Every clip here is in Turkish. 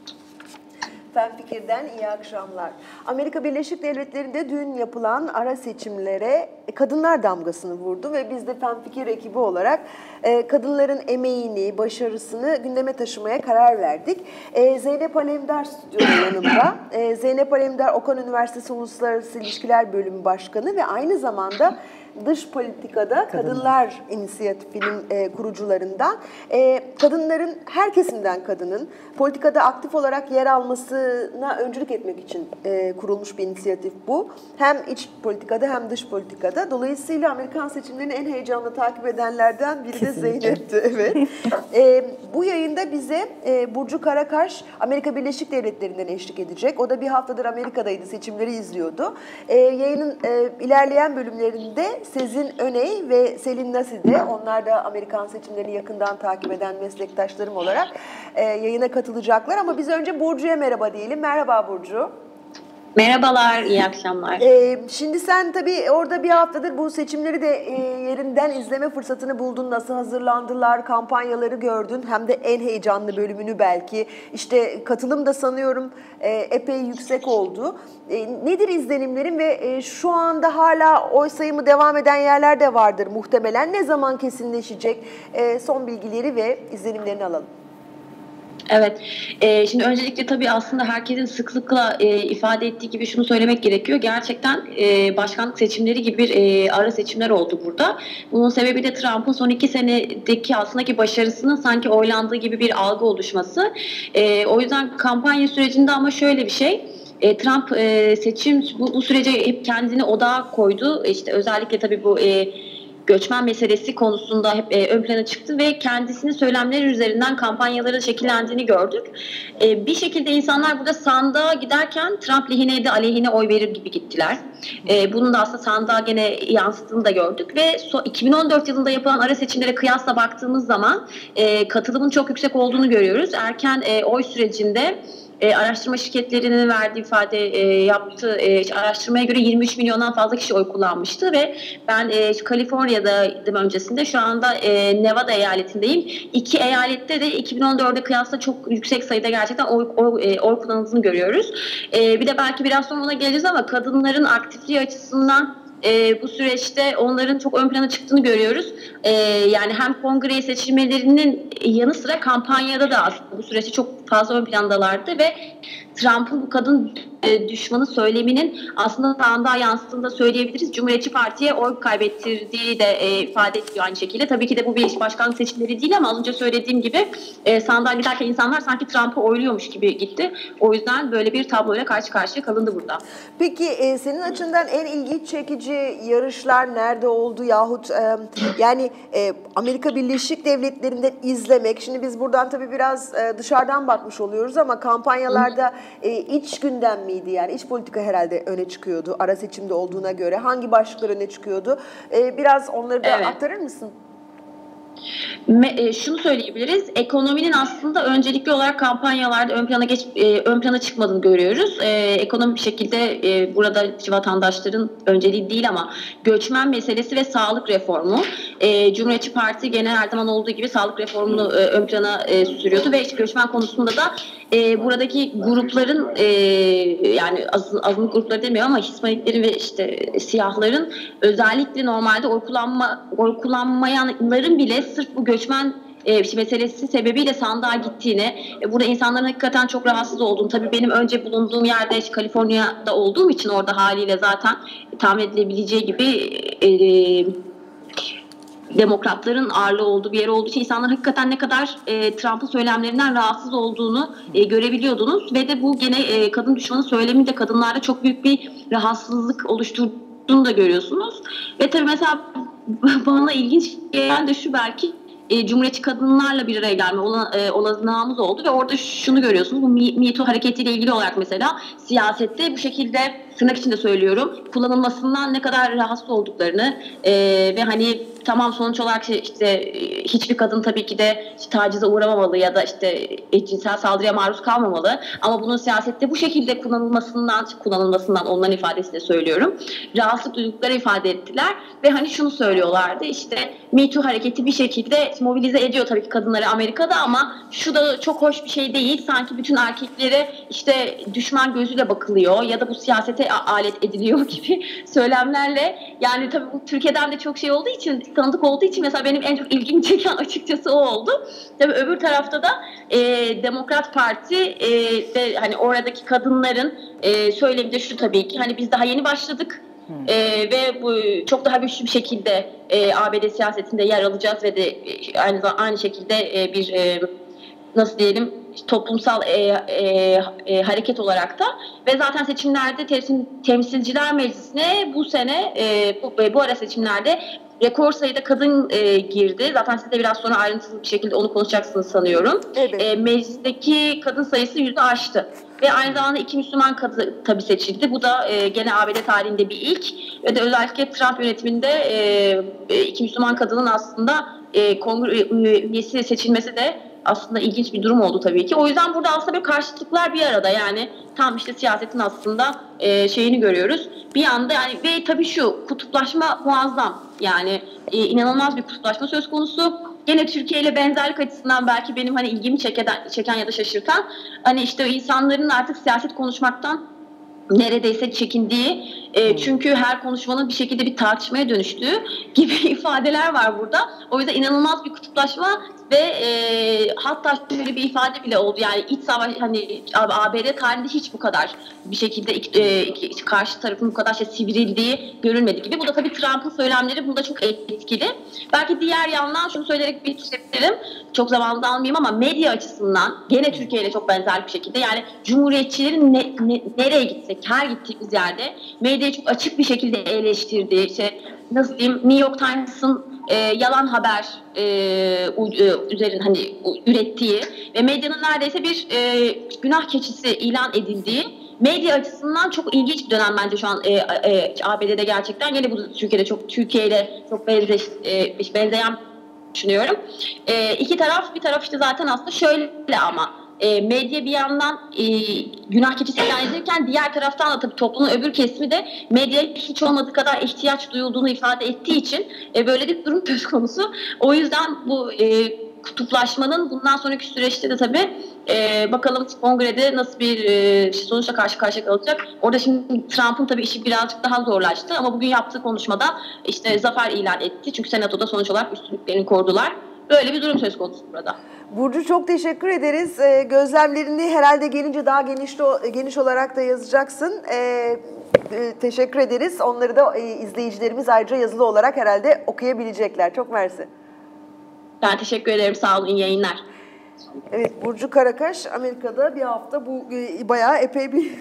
Fen Fikir'den iyi akşamlar. Amerika Birleşik Devletleri'nde dün yapılan ara seçimlere kadınlar damgasını vurdu ve biz de Fen Fikir ekibi olarak kadınların emeğini, başarısını gündeme taşımaya karar verdik. Zeynep Alemdar stüdyoda yanımda. Zeynep Alemdar, Okan Üniversitesi Uluslararası İlişkiler Bölümü Başkanı ve aynı zamanda Dış Politikada Kadınlar İnisiyatifi'nin kurucularından. Kadınların, her kesimden kadının politikada aktif olarak yer almasına öncülük etmek için kurulmuş bir inisiyatif bu. Hem iç politikada hem dış politikada. Dolayısıyla Amerikan seçimlerini en heyecanlı takip edenlerden biri de Zeynep'ti. Evet. Bu yayında bize Burcu Karakaş Amerika Birleşik Devletleri'nden eşlik edecek. O da bir haftadır Amerika'daydı, seçimleri izliyordu. Yayının ilerleyen bölümlerinde Sezin Öney ve Selin Naside, onlar da Amerikan seçimlerini yakından takip eden meslektaşlarım olarak yayına katılacaklar. Ama biz önce Burcu'ya merhaba diyelim. Merhaba Burcu. Merhabalar, iyi akşamlar. Şimdi sen tabii orada bir haftadır bu seçimleri de yerinden izleme fırsatını buldun. Nasıl hazırlandılar, kampanyaları gördün. Hem de en heyecanlı bölümünü belki. İşte katılım da sanıyorum epey yüksek oldu. Nedir izlenimlerin ve şu anda hala oy sayımı devam eden yerler de vardır muhtemelen. Ne zaman kesinleşecek? Son bilgileri ve izlenimlerini alalım. Evet, şimdi öncelikle tabii aslında herkesin sıklıkla ifade ettiği gibi şunu söylemek gerekiyor. Gerçekten başkanlık seçimleri gibi bir ara seçimler oldu burada. Bunun sebebi de Trump'ın son 2 senedeki aslında ki başarısının sanki oylandığı gibi bir algı oluşması. O yüzden kampanya sürecinde ama şöyle bir şey. Trump seçim bu sürece hep kendini odağa koydu. İşte özellikle tabii bu göçmen meselesi konusunda hep ön plana çıktı ve kendisinin söylemleri üzerinden kampanyaların şekillendiğini gördük. Bir şekilde insanlar burada sandığa giderken Trump lehine de aleyhine oy verir gibi gittiler. Bunun da aslında sandığa gene yansıttığını da gördük ve 2014 yılında yapılan ara seçimlere kıyasla baktığımız zaman katılımın çok yüksek olduğunu görüyoruz. Erken oy sürecinde araştırma şirketlerinin verdiği yaptığı araştırmaya göre 23 milyondan fazla kişi oy kullanmıştı ve ben Kaliforniya'daydım öncesinde, şu anda Nevada eyaletindeyim. 2 eyalette de 2014'e kıyasla çok yüksek sayıda gerçekten oy kullanıldığını görüyoruz. Bir de belki biraz sonra ona geleceğiz ama kadınların aktifliği açısından bu süreçte onların çok ön plana çıktığını görüyoruz. Yani hem kongre seçilmelerinin yanı sıra kampanyada da aslında bu süreçte çok fazla ön plandalardı ve Trump'ın bu kadın düşmanı söyleminin aslında sandığa yansıttığını da söyleyebiliriz. Cumhuriyetçi Parti'ye oy kaybettirdiği de ifade ediyor aynı şekilde. Tabii ki de bu bir başkanlık seçimleri değil ama az önce söylediğim gibi sandığa giderken insanlar sanki Trump'ı oyluyormuş gibi gitti. O yüzden böyle bir tabloyla karşı karşıya kalındı burada. Peki senin açından en ilgi çekici yarışlar nerede oldu yahut yani Amerika Birleşik Devletleri'nden izlemek, şimdi biz buradan tabii biraz dışarıdan bakmış oluyoruz ama kampanyalarda iç gündem miydi, yani iç politika herhalde öne çıkıyordu ara seçimde olduğuna göre. Hangi başlıklar öne çıkıyordu? Biraz onları da aktarır mısın? Şunu söyleyebiliriz. Ekonominin aslında öncelikli olarak kampanyalarda ön plana çıkmadığını görüyoruz. Ekonomik bir şekilde burada vatandaşların önceliği değil ama göçmen meselesi ve sağlık reformu. Cumhuriyetçi Parti gene her zaman olduğu gibi sağlık reformunu ön plana sürüyordu ve göçmen konusunda da buradaki grupların yani azınlık grupları demiyorum ama Hispaniklerin ve işte siyahların özellikle normalde oy kullanmayanların bile sırf bu göçmen meselesi sebebiyle sandığa gittiğini, burada insanların hakikaten çok rahatsız olduğunu, tabii benim önce bulunduğum yerde Kaliforniya'da olduğum için orada haliyle zaten tahmin edilebileceği gibi demokratların ağırlığı olduğu bir yer olduğu için insanlar hakikaten ne kadar Trump'ın söylemlerinden rahatsız olduğunu görebiliyordunuz ve de bu gene kadın düşmanı söylemi de kadınlarda çok büyük bir rahatsızlık oluşturduğunu da görüyorsunuz. Ve tabii mesela bana ilginç gelen de şu, belki Cumhuriyetçi kadınlarla bir araya gelme olanağımız oldu ve orada şunu görüyorsunuz. Bu Me Too hareketiyle ilgili olarak mesela siyasette bu şekilde tırnak içinde söylüyorum, kullanılmasından ne kadar rahatsız olduklarını ve hani tamam, sonuç olarak işte hiçbir kadın tabii ki de tacize uğramamalı ya da işte cinsel saldırıya maruz kalmamalı, ama bunun siyasette bu şekilde kullanılmasından onların ifadesiyle söylüyorum, rahatsızlık duydukları ifade ettiler ve hani şunu söylüyorlardı, işte Me Too hareketi bir şekilde mobilize ediyor tabii ki kadınları Amerika'da, ama şu da çok hoş bir şey değil, sanki bütün erkeklere işte düşman gözüyle bakılıyor ya da bu siyasete alet ediliyor gibi söylemlerle. Yani tabii bu Türkiye'den de çok şey olduğu için, tanıdık olduğu için mesela benim en çok ilgimi çeken açıkçası o oldu. Tabii öbür tarafta da Demokrat Parti de hani oradaki kadınların söylemi de şu, tabii ki hani biz daha yeni başladık. Ve bu çok daha güçlü bir şekilde ABD siyasetinde yer alacağız ve de aynı şekilde bir nasıl diyelim, toplumsal hareket olarak da, ve zaten seçimlerde Temsilciler Meclisi'ne bu sene bu ara seçimlerde rekor sayıda kadın girdi. Zaten siz de biraz sonra ayrıntılı bir şekilde onu konuşacaksınız sanıyorum. Evet. Meclisteki kadın sayısı 100'ü aştı. Ve aynı zamanda 2 Müslüman kadın tabii seçildi. Bu da gene ABD tarihinde bir ilk. Ve de özellikle Trump yönetiminde 2 Müslüman kadının aslında kongre üyesi seçilmesi de aslında ilginç bir durum oldu tabii ki. O yüzden burada aslında böyle karşıtlıklar bir arada, yani tam işte siyasetin aslında şeyini görüyoruz. Bir anda yani, ve tabii şu kutuplaşma muazzam. Yani inanılmaz bir kutuplaşma söz konusu. Gene Türkiye ile benzerlik açısından belki benim hani ilgimi çeken ya da şaşırtan, hani işte insanların artık siyaset konuşmaktan neredeyse çekindiği, çünkü her konuşmanın bir şekilde bir tartışmaya dönüştüğü gibi ifadeler var burada. O yüzden inanılmaz bir kutuplaşma ve hatta şöyle bir ifade bile oldu, yani iç savaş, hani ABD tarihinde hiç bu kadar bir şekilde karşı tarafın bu kadar sivrildiği görülmedi gibi. Bu da tabii Trump'ın söylemleri bunda çok etkili. Belki diğer yandan şunu söyleyerek bitirebilirim. Çok zamanında almayayım ama medya açısından gene Türkiye ile çok benzer bir şekilde, yani cumhuriyetçilerin nereye gitsek, her gittiğimiz yerde medyayı çok açık bir şekilde eleştirdiği, nasıl diyeyim, New York Times'ın yalan haber üzerine hani ürettiği ve medyanın neredeyse bir günah keçisi ilan edildiği, medya açısından çok ilginç bir dönem bence şu an ABD'de gerçekten. Yine bu Türkiye'de Türkiye'yle çok benzeyen düşünüyorum. Bir taraf işte zaten aslında şöyle, ama medya bir yandan günah keçisi ilan edilirken, diğer taraftan da tabii toplumun öbür kesimi de medyaya hiç olmadığı kadar ihtiyaç duyulduğunu ifade ettiği için böyle bir durum söz konusu. O yüzden bu kutuplaşmanın bundan sonraki süreçte de tabii bakalım kongrede nasıl bir sonuçla karşı karşıya kalacak. Orada şimdi Trump'ın tabii işi birazcık daha zorlaştı, ama bugün yaptığı konuşmada işte zafer ilan etti. Çünkü Senato'da sonuç olarak üstünlüklerini korudular. Böyle bir durum söz konusu burada. Burcu, çok teşekkür ederiz. Gözlemlerini herhalde gelince daha geniş olarak da yazacaksın. Teşekkür ederiz. Onları da izleyicilerimiz ayrıca yazılı olarak herhalde okuyabilecekler. Çok mersi. Ben teşekkür ederim. Sağ olun. İyi yayınlar. Evet, Burcu Karakaş Amerika'da bir hafta bu bayağı epey bir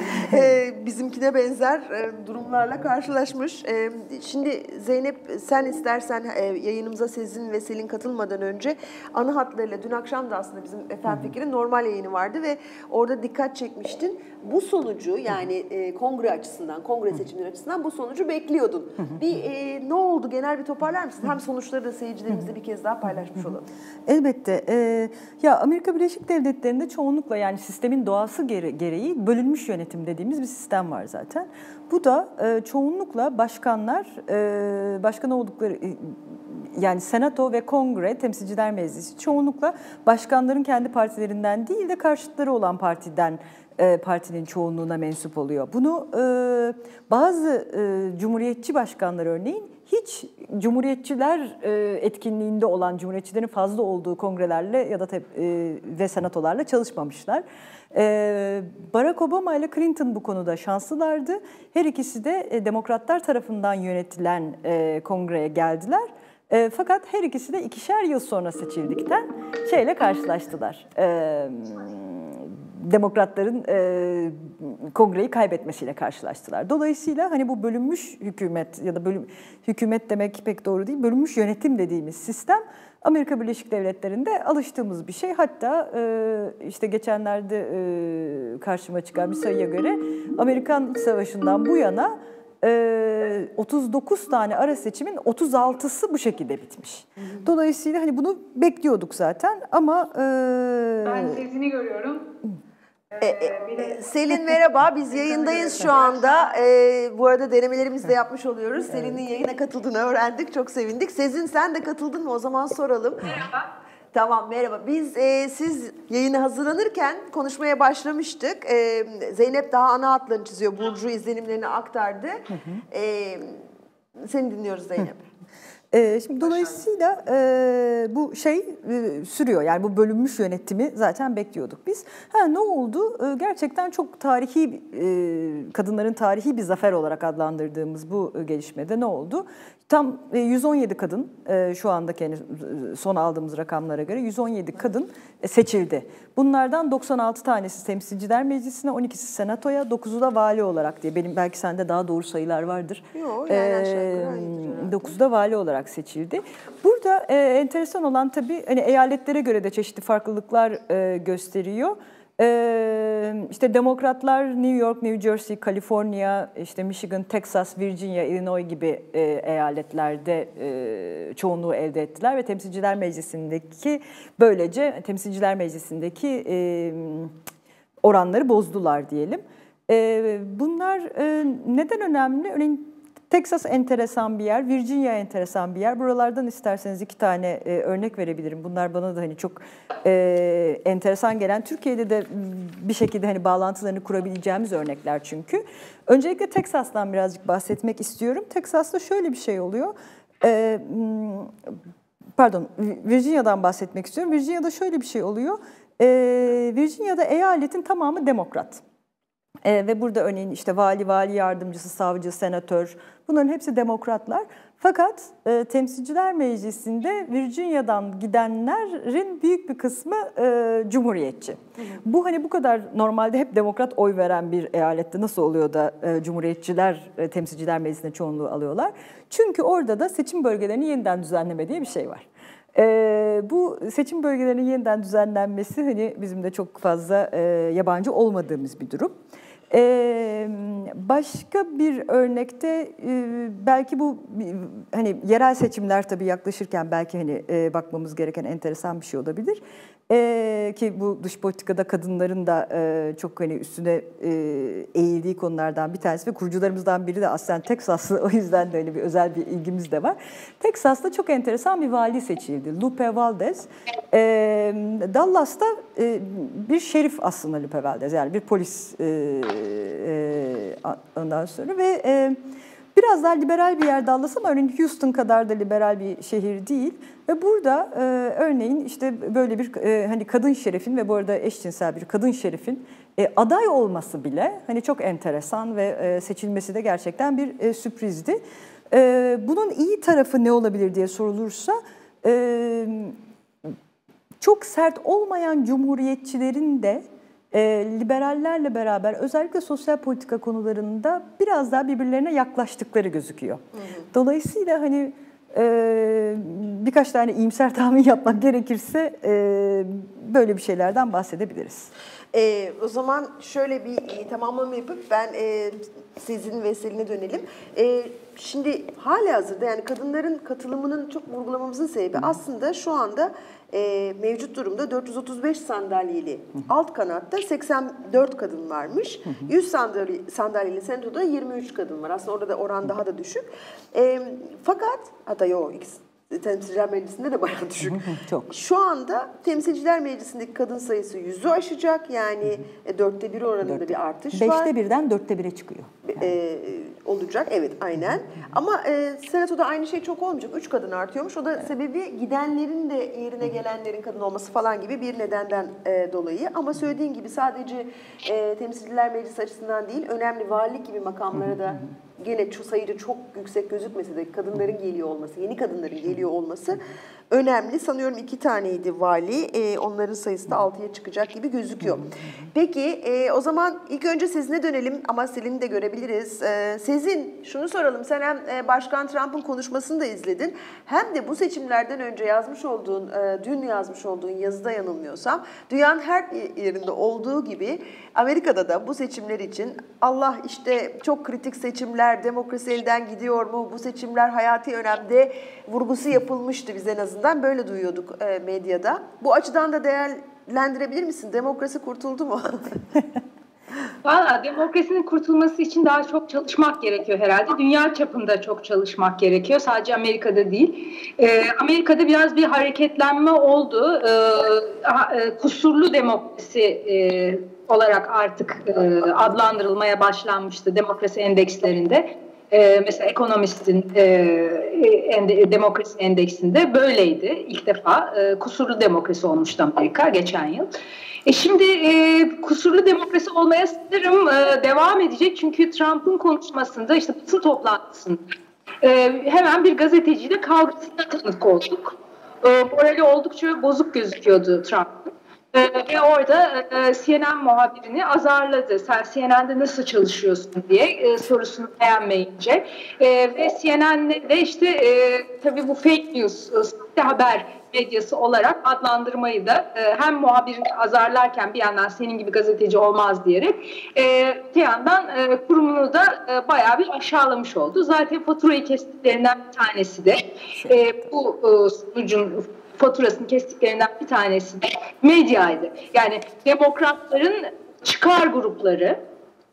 bizimkine benzer durumlarla karşılaşmış. Şimdi Zeynep, sen istersen yayınımıza Sezin ve Selin katılmadan önce ana hatlarıyla, dün akşam da aslında bizim Efendim Fikir'in normal yayını vardı ve orada dikkat çekmiştin. Bu sonucu, yani kongre açısından, kongre seçimleri açısından bu sonucu bekliyordun. Ne oldu? Genel bir toparlar mısın? Hem sonuçları da seyircilerimizle bir kez daha paylaşmış olalım. Elbette. Ya Amerika Birleşik Devletleri'nde çoğunlukla, yani sistemin doğası gereği bölünmüş yönetim dediğimiz bir sistem var zaten. Bu da çoğunlukla başkanlar, başkan oldukları, yani Senato ve Kongre, Temsilciler Meclisi çoğunlukla başkanların kendi partilerinden değil de karşıtları olan partinin çoğunluğuna mensup oluyor. Bunu bazı cumhuriyetçi başkanlar örneğin hiç cumhuriyetçiler etkinliğinde olan, cumhuriyetçilerin fazla olduğu kongrelerle ya da ve senatolarla çalışmamışlar. Barack Obama ile Clinton bu konuda şanslılardı. Her ikisi de demokratlar tarafından yönetilen kongreye geldiler. Fakat her ikisi de 2'şer yıl sonra seçildikten karşılaştılar. Demokratların kongreyi kaybetmesiyle karşılaştılar. Dolayısıyla hani bu bölünmüş hükümet ya da hükümet demek pek doğru değil, bölünmüş yönetim dediğimiz sistem Amerika Birleşik Devletleri'nde alıştığımız bir şey. Hatta işte geçenlerde karşıma çıkan bir sayıya göre Amerikan Savaşı'ndan bu yana 39 tane ara seçimin 36'sı bu şekilde bitmiş. Dolayısıyla hani bunu bekliyorduk zaten ama... Ben sesini görüyorum. Selin merhaba, biz yayındayız şu anda. Bu arada denemelerimizi de yapmış oluyoruz. Evet. Selin'in yayına katıldığını öğrendik, çok sevindik. Sezin sen de katıldın mı? O zaman soralım. Merhaba. Tamam, merhaba. Biz siz yayına hazırlanırken konuşmaya başlamıştık. Zeynep daha ana hatlarını çiziyor, Burcu izlenimlerini aktardı. Seni dinliyoruz Zeynep. Şimdi dolayısıyla bu şey sürüyor. Yani bu bölünmüş yönetimi zaten bekliyorduk biz. Ne oldu? Gerçekten çok tarihi, kadınların tarihi bir zafer olarak adlandırdığımız bu gelişmede ne oldu? Tam 117 kadın, şu andaki son aldığımız rakamlara göre 117 kadın seçildi. Bunlardan 96 tanesi Temsilciler Meclisi'ne, 12'si Senato'ya, 9'u da vali olarak diye. Benim belki sende daha doğru sayılar vardır. Yok, yani 9'u da vali olarak seçildi. Burada enteresan olan tabii hani eyaletlere göre de çeşitli farklılıklar gösteriyor. İşte Demokratlar New York, New Jersey, Kaliforniya, işte Michigan, Texas, Virginia, Illinois gibi eyaletlerde çoğunluğu elde ettiler ve Temsilciler Meclisi'ndeki Temsilciler Meclisi'ndeki oranları bozdular diyelim. Bunlar neden önemli? Örneğin Texas enteresan bir yer, Virginia enteresan bir yer. Buralardan isterseniz 2 tane örnek verebilirim. Bunlar bana da hani çok enteresan gelen, Türkiye'de de bir şekilde hani bağlantılarını kurabileceğimiz örnekler çünkü. Öncelikle Texas'tan birazcık bahsetmek istiyorum. Texas'ta şöyle bir şey oluyor. Virginia'dan bahsetmek istiyorum. Virginia'da şöyle bir şey oluyor. Virginia'da eyaletin tamamı demokrat. Ve burada örneğin işte vali yardımcısı, savcı, senatör, bunların hepsi demokratlar. Fakat Temsilciler Meclisi'nde Virginia'dan gidenlerin büyük bir kısmı cumhuriyetçi. Bu hani bu kadar normalde hep demokrat oy veren bir eyalette nasıl oluyor da cumhuriyetçiler Temsilciler Meclisi'ne çoğunluğu alıyorlar? Çünkü orada da seçim bölgelerini yeniden düzenleme diye bir şey var. Bu seçim bölgelerinin yeniden düzenlenmesi hani bizim de çok fazla yabancı olmadığımız bir durum. Başka bir örnekte belki bu hani yerel seçimler tabii yaklaşırken belki hani bakmamız gereken enteresan bir şey olabilir. Ki bu dış politikada kadınların da çok hani üstüne eğildiği konulardan bir tanesi ve kurucularımızdan biri de aslen Teksaslı, o yüzden de öyle bir özel bir ilgimiz de var. Teksas'ta çok enteresan bir vali seçildi, Lupe Valdez. Dallas'ta bir şerif aslında Lupe Valdez, yani bir polis ondan sonra ve biraz daha liberal bir yer Dallas ama örneğin Houston kadar da liberal bir şehir değil. Ve burada örneğin işte böyle bir hani kadın şerifin ve bu arada eşcinsel bir kadın şerifin aday olması bile hani çok enteresan ve seçilmesi de gerçekten bir sürprizdi. Bunun iyi tarafı ne olabilir diye sorulursa çok sert olmayan cumhuriyetçilerin de liberallerle beraber özellikle sosyal politika konularında biraz daha birbirlerine yaklaştıkları gözüküyor. Dolayısıyla hani birkaç tane iyimser tahmin yapmak gerekirse böyle bir şeylerden bahsedebiliriz. O zaman şöyle bir tamamlama yapıp ben sizin ve Selin'e dönelim. Şimdi halihazırda yani kadınların katılımının çok vurgulamamızın sebebi aslında şu anda mevcut durumda 435 sandalyeli alt kanatta 84 kadın varmış. 100 sandalyeli senatoda 23 kadın var. Aslında orada da oran daha da düşük. Fakat hatta yok Temsilciler Meclisi'nde de bayağı düşük. Çok. Şu anda Temsilciler Meclisi'ndeki kadın sayısı 100'ü aşacak. Yani 1/4 oranında bir artış var. 5'te 1'den 4'te 1'e çıkıyor. Olacak, evet aynen. Ama Senato'da aynı şey çok olmayacak. 3 kadın artıyormuş. O da sebebi gidenlerin de yerine gelenlerin kadın olması falan gibi bir nedenden dolayı. Ama söylediğin gibi sadece Temsilciler Meclisi açısından değil, önemli valilik gibi makamlara da gene sayıca çok yüksek gözükmese de kadınların geliyor olması, yeni kadınların geliyor olması önemli. Sanıyorum 2 taneydi vali. Onların sayısı da 6'ya çıkacak gibi gözüküyor. Peki o zaman ilk önce Sezin'e dönelim ama Selin'i de görebiliriz. Sezin, şunu soralım. Sen hem Başkan Trump'ın konuşmasını da izledin. Hem de bu seçimlerden önce dün yazmış olduğun yazıda yanılmıyorsam, dünyanın her yerinde olduğu gibi Amerika'da da bu seçimler için Allah işte çok kritik seçimler, demokrasi elden gidiyor mu, bu seçimler hayati önemde vurgusu yapılmıştı, biz en azından böyle duyuyorduk medyada. Bu açıdan da değerlendirebilir misin? Demokrasi kurtuldu mu? Valla demokrasinin kurtulması için daha çok çalışmak gerekiyor herhalde. Dünya çapında çok çalışmak gerekiyor. Sadece Amerika'da değil. Amerika'da biraz bir hareketlenme oldu. Kusurlu demokrasi olarak artık adlandırılmaya başlanmıştı demokrasi endekslerinde. Mesela Economist'in demokrasi endeksinde böyleydi. İlk defa kusurlu demokrasi olmuştu Amerika geçen yıl. Şimdi kusurlu demokrasi olmaya sanırım devam edecek. Çünkü Trump'ın konuşmasında, işte basın toplantısında hemen bir gazeteciyle kavgasına tanık olduk. Morali oldukça bozuk gözüküyordu Trump'ın. Ve orada CNN muhabirini azarladı. Sen CNN'de nasıl çalışıyorsun diye sorusunu beğenmeyince. Ve CNN'de de işte tabii bu fake news, sahte haber medyası olarak adlandırmayı da hem muhabirini azarlarken bir yandan senin gibi gazeteci olmaz diyerek bir yandan kurumunu da bayağı bir aşağılamış oldu. Zaten faturayı kestiklerinden bir tanesi de bu sunucun faturasını kestiklerinden bir tanesi de medyaydı. Yani demokratların çıkar grupları,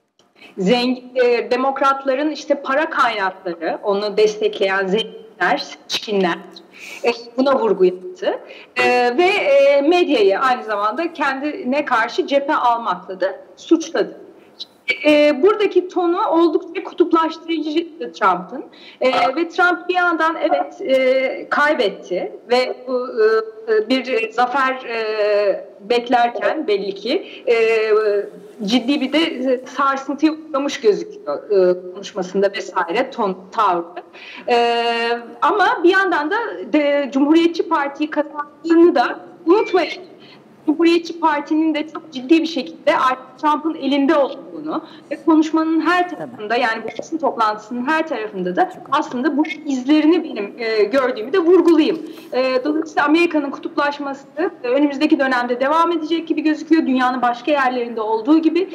demokratların işte para kaynakları, onu destekleyen zenginler, seçkinler buna vurgu yaptı. Ve medyayı aynı zamanda kendine karşı cephe almakla da suçladı. Buradaki tonu oldukça kutuplaştırıcıydı Trump'ın. Ve Trump bir yandan kaybetti ve bir zafer beklerken belli ki ciddi bir de sarsıntıya uğramış gözüküyor konuşmasında vesaire, tavrı. Ama bir yandan da Cumhuriyetçi Parti'yi kazandığını da unutmayın. Cumhuriyetçi Parti'nin de çok ciddi bir şekilde artık Trump'ın elinde olduğunu ve konuşmanın her tarafında, yani bu basın toplantısının her tarafında da aslında bu izlerini benim gördüğümü de vurgulayayım. Dolayısıyla Amerika'nın kutuplaşması önümüzdeki dönemde devam edecek gibi gözüküyor. Dünyanın başka yerlerinde olduğu gibi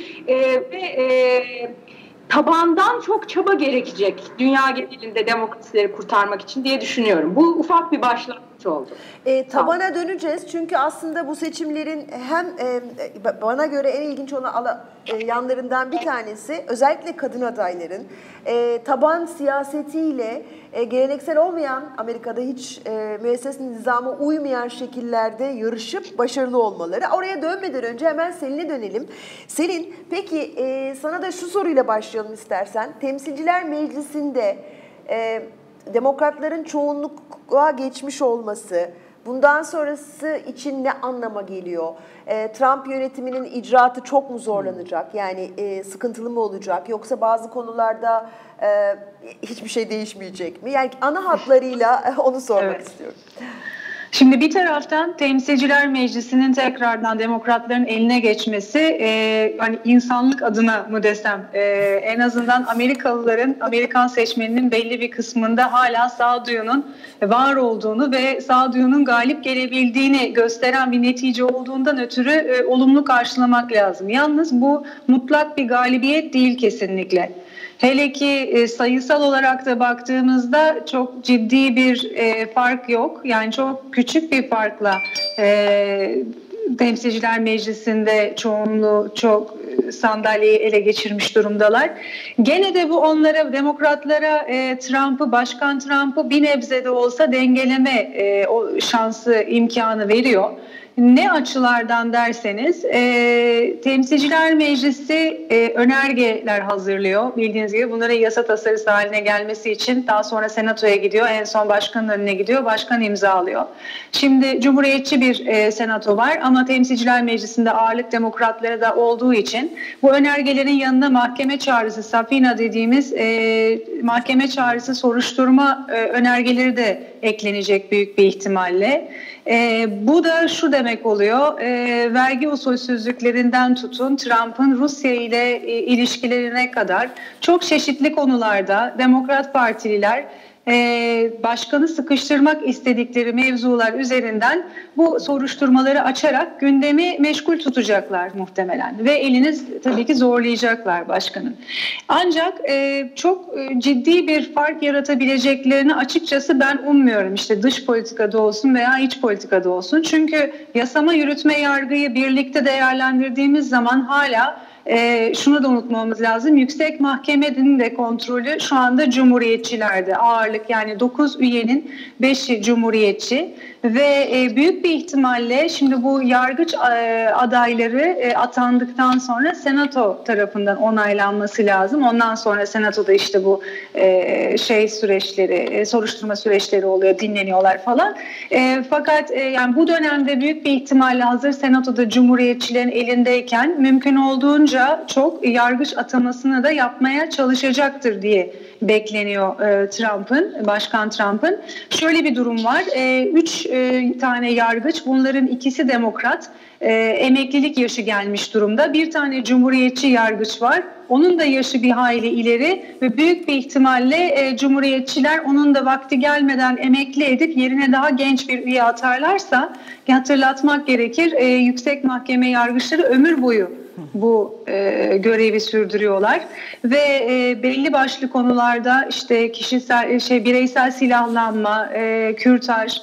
ve tabandan çok çaba gerekecek dünya genelinde demokrasileri kurtarmak için diye düşünüyorum. Bu ufak bir başlangıç oldu. Tabana döneceğiz çünkü aslında bu seçimlerin hem bana göre en ilginç olan yanlarından bir tanesi özellikle kadın adayların taban siyasetiyle geleneksel olmayan, Amerika'da hiç müesses nizama uymayan şekillerde yarışıp başarılı olmaları. Oraya dönmeden önce hemen Selin'e dönelim. Selin, peki sana da şu soruyla başlayalım istersen. Temsilciler Meclisi'nde demokratların çoğunluğa geçmiş olması bundan sonrası için ne anlama geliyor? Trump yönetiminin icraatı çok mu zorlanacak? Yani sıkıntılı mı olacak? Yoksa bazı konularda hiçbir şey değişmeyecek mi? Yani ana hatlarıyla onu sormak istiyorum. Şimdi bir taraftan Temsilciler Meclisi'nin tekrardan demokratların eline geçmesi hani insanlık adına mı desem en azından Amerikalıların, Amerikan seçmeninin belli bir kısmında hala sağduyunun var olduğunu ve sağduyunun galip gelebildiğini gösteren bir netice olduğundan ötürü olumlu karşılamak lazım. Yalnız bu mutlak bir galibiyet değil kesinlikle. Hele ki sayısal olarak da baktığımızda çok ciddi bir fark yok. Yani çok küçük bir farkla Temsilciler Meclisi'nde çoğunluğu çok sandalyeyi ele geçirmiş durumdalar. Gene de bu onlara, demokratlara Başkan Trump'ı bir nebze de olsa dengeleme o şansı, imkanı veriyor. Ne açılardan derseniz Temsilciler Meclisi önergeler hazırlıyor. Bildiğiniz gibi bunların yasa tasarısı haline gelmesi için daha sonra Senato'ya gidiyor. En son başkanın önüne gidiyor. Başkan imzalıyor. Şimdi Cumhuriyetçi bir Senato var ama Temsilciler Meclisi'nde ağırlık demokratlara da olduğu için bu önergelerin yanına mahkeme çağrısı, subpoena dediğimiz mahkeme çağrısı soruşturma önergeleri de eklenecek büyük bir ihtimalle. Bu da şu demek oluyor, vergi usulsüzlüklerinden tutun Trump'ın Rusya ile ilişkilerine kadar çok çeşitli konularda Demokrat Partililer başkanı sıkıştırmak istedikleri mevzular üzerinden bu soruşturmaları açarak gündemi meşgul tutacaklar muhtemelen ve eliniz tabii ki zorlayacaklar başkanın. Ancak çok ciddi bir fark yaratabileceklerini açıkçası ben ummuyorum. İşte dış politikada olsun veya iç politikada olsun. Çünkü yasama, yürütme, yargıyı birlikte değerlendirdiğimiz zaman hala şunu da unutmamamız lazım. Yüksek Mahkemenin de kontrolü şu anda Cumhuriyetçilerde ağırlık, yani 9 üyenin 5'i Cumhuriyetçi ve büyük bir ihtimalle şimdi bu yargıç adayları atandıktan sonra Senato tarafından onaylanması lazım. Ondan sonra Senato'da işte bu süreçleri, soruşturma süreçleri oluyor, dinleniyorlar falan. Fakat yani bu dönemde büyük bir ihtimalle hazır Senato'da Cumhuriyetçilerin elindeyken mümkün olduğunca çok yargıç atamasını da yapmaya çalışacaktır diye bekleniyor Başkan Trump'ın. Şöyle bir durum var. 3 tane yargıç, bunların ikisi demokrat, emeklilik yaşı gelmiş durumda. Bir tane cumhuriyetçi yargıç var. Onun da yaşı bir hayli ileri ve büyük bir ihtimalle Cumhuriyetçiler onun da vakti gelmeden emekli edip yerine daha genç bir üye atarlarsa, hatırlatmak gerekir, Yüksek Mahkeme yargıçları ömür boyu bu görevi sürdürüyorlar ve belli başlı konularda işte bireysel silahlanma, kürtaj,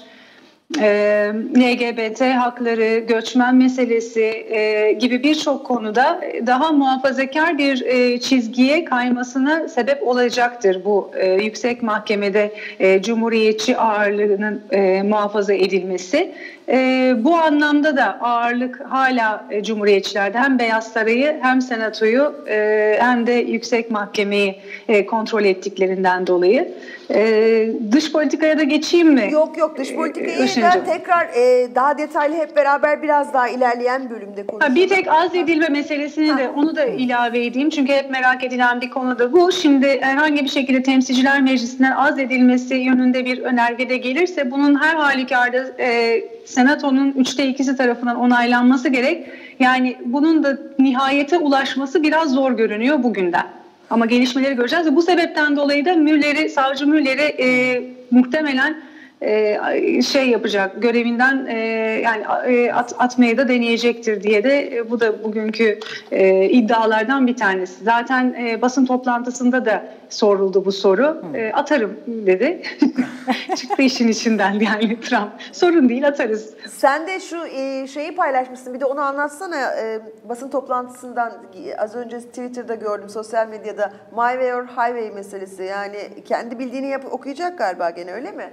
LGBT hakları, göçmen meselesi gibi birçok konuda daha muhafazakar bir çizgiye kaymasına sebep olacaktır bu Yüksek Mahkemede Cumhuriyetçi ağırlığının muhafaza edilmesi. Bu anlamda da ağırlık hala Cumhuriyetçilerde, hem Beyaz Sarayı hem Senato'yu hem de Yüksek Mahkemeyi kontrol ettiklerinden dolayı. Dış politikaya da geçeyim mi? Yok, dış politikayı da tekrar daha detaylı hep beraber biraz daha ilerleyen bölümde konuşalım. Bir tek azledilme meselesini de onu da ilave edeyim. Çünkü hep merak edilen bir konu da bu. Şimdi herhangi bir şekilde Temsilciler Meclisi'nden azledilmesi yönünde bir önerge de gelirse bunun her halükarda Senato'nun 3'te 2'si tarafından onaylanması gerek. Yani bunun da nihayete ulaşması biraz zor görünüyor bugünden. Ama gelişmeleri göreceğiz ve bu sebepten dolayı da Savcı Müller'i muhtemelen yapacak, görevinden atmaya da deneyecektir diye de bu da bugünkü iddialardan bir tanesi. Zaten basın toplantısında da soruldu bu soru. Atarım dedi. Çıktı işin içinden yani Trump. Sorun değil, atarız. Sen de şu şeyi paylaşmışsın. Bir de onu anlatsana. Basın toplantısından az önce Twitter'da gördüm, sosyal medyada. My Way or Highway meselesi. Yani kendi bildiğini okuyacak galiba gene, öyle mi?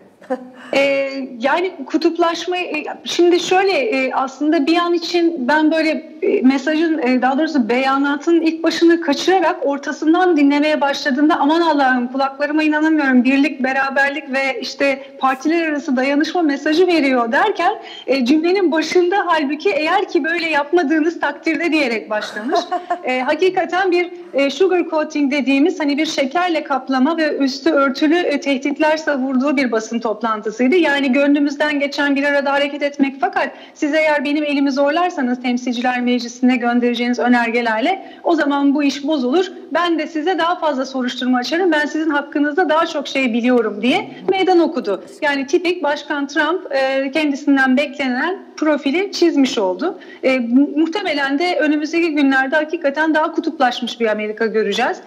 Yani kutuplaşma, şimdi şöyle aslında bir an için ben böyle mesajın, daha doğrusu beyanatın ilk başını kaçırarak ortasından dinlemeye başladığımda aman Allah'ım kulaklarıma inanamıyorum, birlik, beraberlik ve işte partiler arası dayanışma mesajı veriyor derken cümlenin başında halbuki eğer ki böyle yapmadığınız takdirde diyerek başlamış. Hakikaten bir sugar coating dediğimiz, hani bir şekerle kaplama ve üstü örtülü tehditler savurduğu bir basın toplantısıydı. Yani gönlümüzden geçen bir arada hareket etmek, fakat siz eğer benim elimi zorlarsanız Temsilciler Meclisi'ne göndereceğiniz önergelerle o zaman bu iş bozulur. Ben de size daha fazla soruşturma açarım. Ben sizin hakkınızda daha çok şey biliyorum diye meydan okudu. Yani tipik Başkan Trump kendisinden beklenen profili çizmiş oldu. Muhtemelen de önümüzdeki günlerde hakikaten daha kutuplaşmış bir Amerika göreceğiz.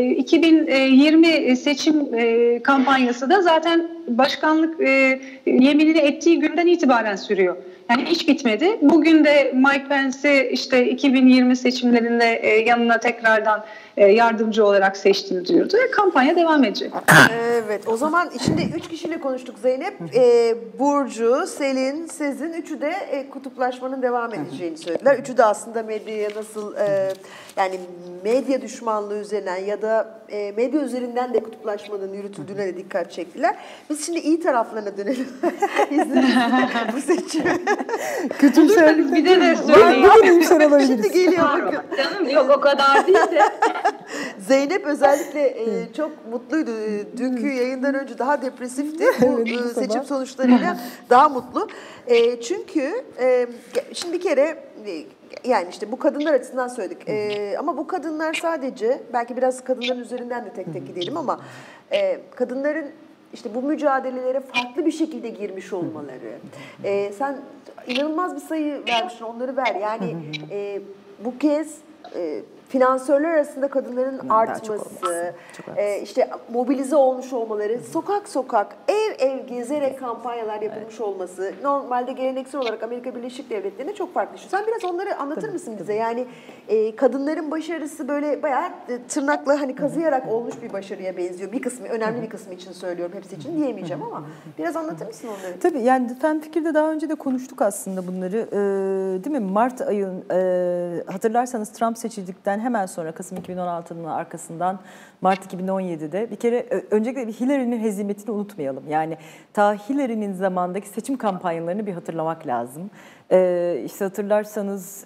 2020 seçim kampanyası da zaten başkanlık yeminini ettiği günden itibaren sürüyor. Yani hiç bitmedi. Bugün de Mike Pence'i işte 2020 seçimlerinde yanına tekrardan yardımcı olarak seçtiğini duyurdu ve kampanya devam edecek. Evet, o zaman şimdi 3 kişiyle konuştuk Zeynep. Burcu, Selin, Sezin, üçü de kutuplaşmanın devam edeceğini söylediler. Üçü de aslında medyaya nasıl yani medya düşmanlığı üzerinden ya da medya üzerinden de kutuplaşmanın yürütüldüğüne de dikkat çektiler. Biz şimdi iyi taraflarına dönelim. İzninizle bu seçimi. Kötümserlik. Bize de söyleyin. Bugün iyimser olabiliriz. Şimdi geliyor Var bakın. mı? Canım yok o kadar değil de. Zeynep özellikle çok mutluydu. Dünkü yayından önce daha depresifti. Bu Evet, bu seçim sabah. sonuçlarıyla daha mutlu. Çünkü şimdi bir kere yani işte bu kadınlar açısından söyledik. Ama bu kadınlar sadece belki biraz kadınların üzerinden de tek tek gidelim ama kadınların işte bu mücadelelere farklı bir şekilde girmiş olmaları. Sen inanılmaz bir sayı vermişsin, onları ver. Yani bu kez finansörler arasında kadınların artması, işte mobilize olmuş olmaları, sokak sokak, ev ev gezerek kampanyalar yapılmış olması, normalde geleneksel olarak Amerika Birleşik Devletleri'ne çok farklı. Sen biraz onları anlatır mısın bize? Yani kadınların başarısı böyle bayağı tırnakla hani kazıyarak olmuş bir başarıya benziyor. Bir kısmı, önemli bir kısmı için söylüyorum, hepsi için diyemeyeceğim ama biraz anlatır mısın onları? Tabii yani Fen Fikir'de daha önce de konuştuk aslında bunları. Değil mi? Mart ayın hatırlarsanız Trump seçildikten hemen sonra Kasım 2016'nın arkasından Mart 2017'de bir kere öncelikle Hillary'nin hezimetini unutmayalım. Yani ta Hillary'nin zamandaki seçim kampanyalarını bir hatırlamak lazım. İşte hatırlarsanız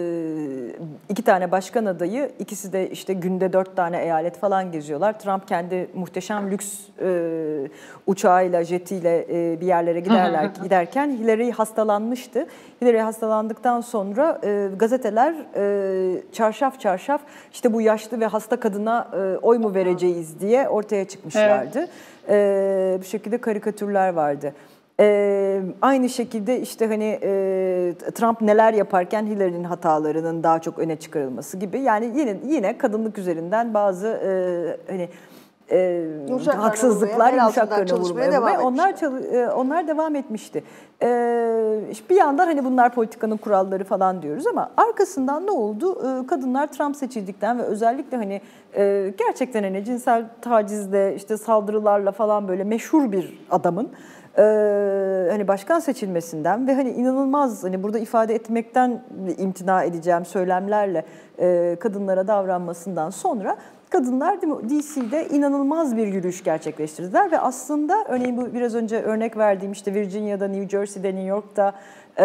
2 tane başkan adayı, ikisi de işte günde 4 tane eyalet falan geziyorlar. Trump kendi muhteşem lüks uçağıyla, jetiyle bir yerlere giderken Hillary hastalanmıştı. Hillary hastalandıktan sonra gazeteler çarşaf çarşaf işte bu yaşlı ve hasta kadına oy mu vereceğiz diye ortaya çıkmışlardı. Evet. Bu şekilde karikatürler vardı. Aynı şekilde işte hani Trump neler yaparken Hillary'nin hatalarının daha çok öne çıkarılması gibi, yani yine kadınlık üzerinden bazı hani haksızlıklar, yumuşaklarına vurmaya ve onlar devam etmişti. İşte bir yandan hani bunlar politikanın kuralları falan diyoruz ama arkasından ne oldu? Kadınlar Trump seçildikten ve özellikle hani gerçekten hani cinsel tacizle, işte saldırılarla falan böyle meşhur bir adamın hani başkan seçilmesinden ve hani inanılmaz, hani burada ifade etmekten imtina edeceğim söylemlerle kadınlara davranmasından sonra kadınlar DC'de inanılmaz bir yürüyüş gerçekleştirdiler ve aslında örneğin bu biraz önce örnek verdiğim işte Virginia'da, New Jersey'de, New York'ta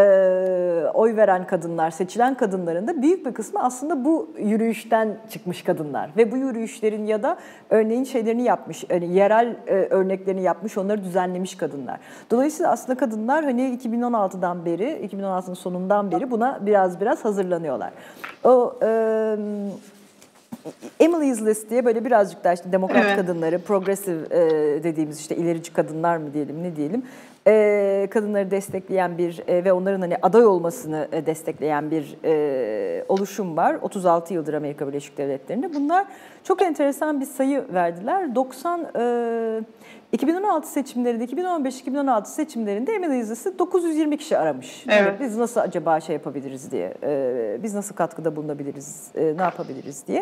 oy veren kadınlar, seçilen kadınların da büyük bir kısmı aslında bu yürüyüşten çıkmış kadınlar ve bu yürüyüşlerin ya da örneğin şeylerini yapmış, hani yerel örneklerini yapmış, onları düzenlemiş kadınlar. Dolayısıyla aslında kadınlar hani 2016'nın sonundan beri buna biraz hazırlanıyorlar. O Emily's List diye böyle birazcık daha işte demokrat kadınları, progressive dediğimiz işte ilerici kadınlar mı diyelim, ne diyelim, kadınları destekleyen bir ve onların hani aday olmasını destekleyen bir oluşum var. 36 yıldır Amerika Birleşik Devletleri'nde. Bunlar çok enteresan bir sayı verdiler. 2016 seçimlerinde, 2015-2016 seçimlerinde Emily's List'i 920 kişi aramış. Evet. Biz nasıl acaba şey yapabiliriz diye, biz nasıl katkıda bulunabiliriz, ne yapabiliriz diye.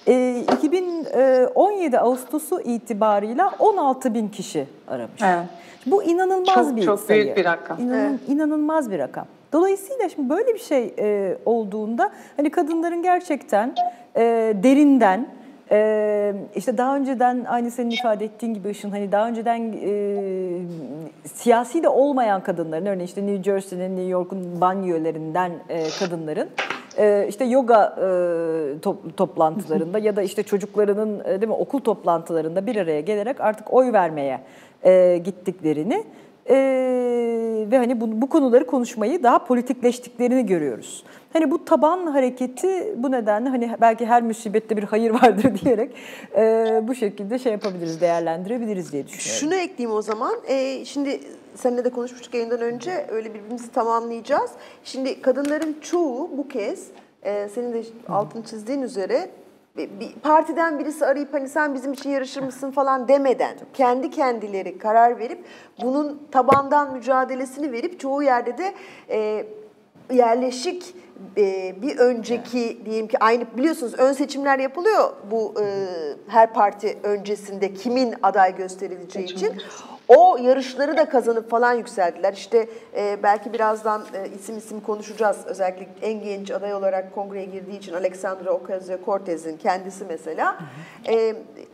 2017 Ağustos'u itibarıyla 16.000 kişi aramış. Evet. Bu inanılmaz bir sayı. Çok büyük bir rakam. İnanılmaz bir rakam. Dolayısıyla şimdi böyle bir şey olduğunda hani kadınların gerçekten derinden, işte daha önceden aynı senin ifade ettiğin gibi Işın, hani daha önceden siyasi de olmayan kadınların, örneğin işte New Jersey'nin, New York'un banliyölerinden kadınların işte yoga toplantılarında ya da işte çocuklarının değil mi okul toplantılarında bir araya gelerek artık oy vermeye gittiklerini ve hani bu konuları konuşmayı daha politikleştiklerini görüyoruz. Hani bu taban hareketi bu nedenle hani belki her musibette bir hayır vardır diyerek bu şekilde şey yapabiliriz, değerlendirebiliriz diye düşünüyorum. Şunu ekleyeyim o zaman. Şimdi seninle de konuşmuştuk yayından önce, öyle birbirimizi tamamlayacağız. Şimdi kadınların çoğu bu kez senin de altını çizdiğin üzere bir partiden birisi arayıp hani sen bizim için yarışır mısın falan demeden kendi kendileri karar verip bunun tabandan mücadelesini verip çoğu yerde de yerleşik bir önceki diyelim ki aynı, biliyorsunuz ön seçimler yapılıyor bu her parti öncesinde kimin aday gösterileceği için. O yarışları da kazanıp falan yükseldiler. İşte belki birazdan isim konuşacağız. Özellikle en genç aday olarak kongreye girdiği için Alexandria Ocasio-Cortez'in kendisi mesela.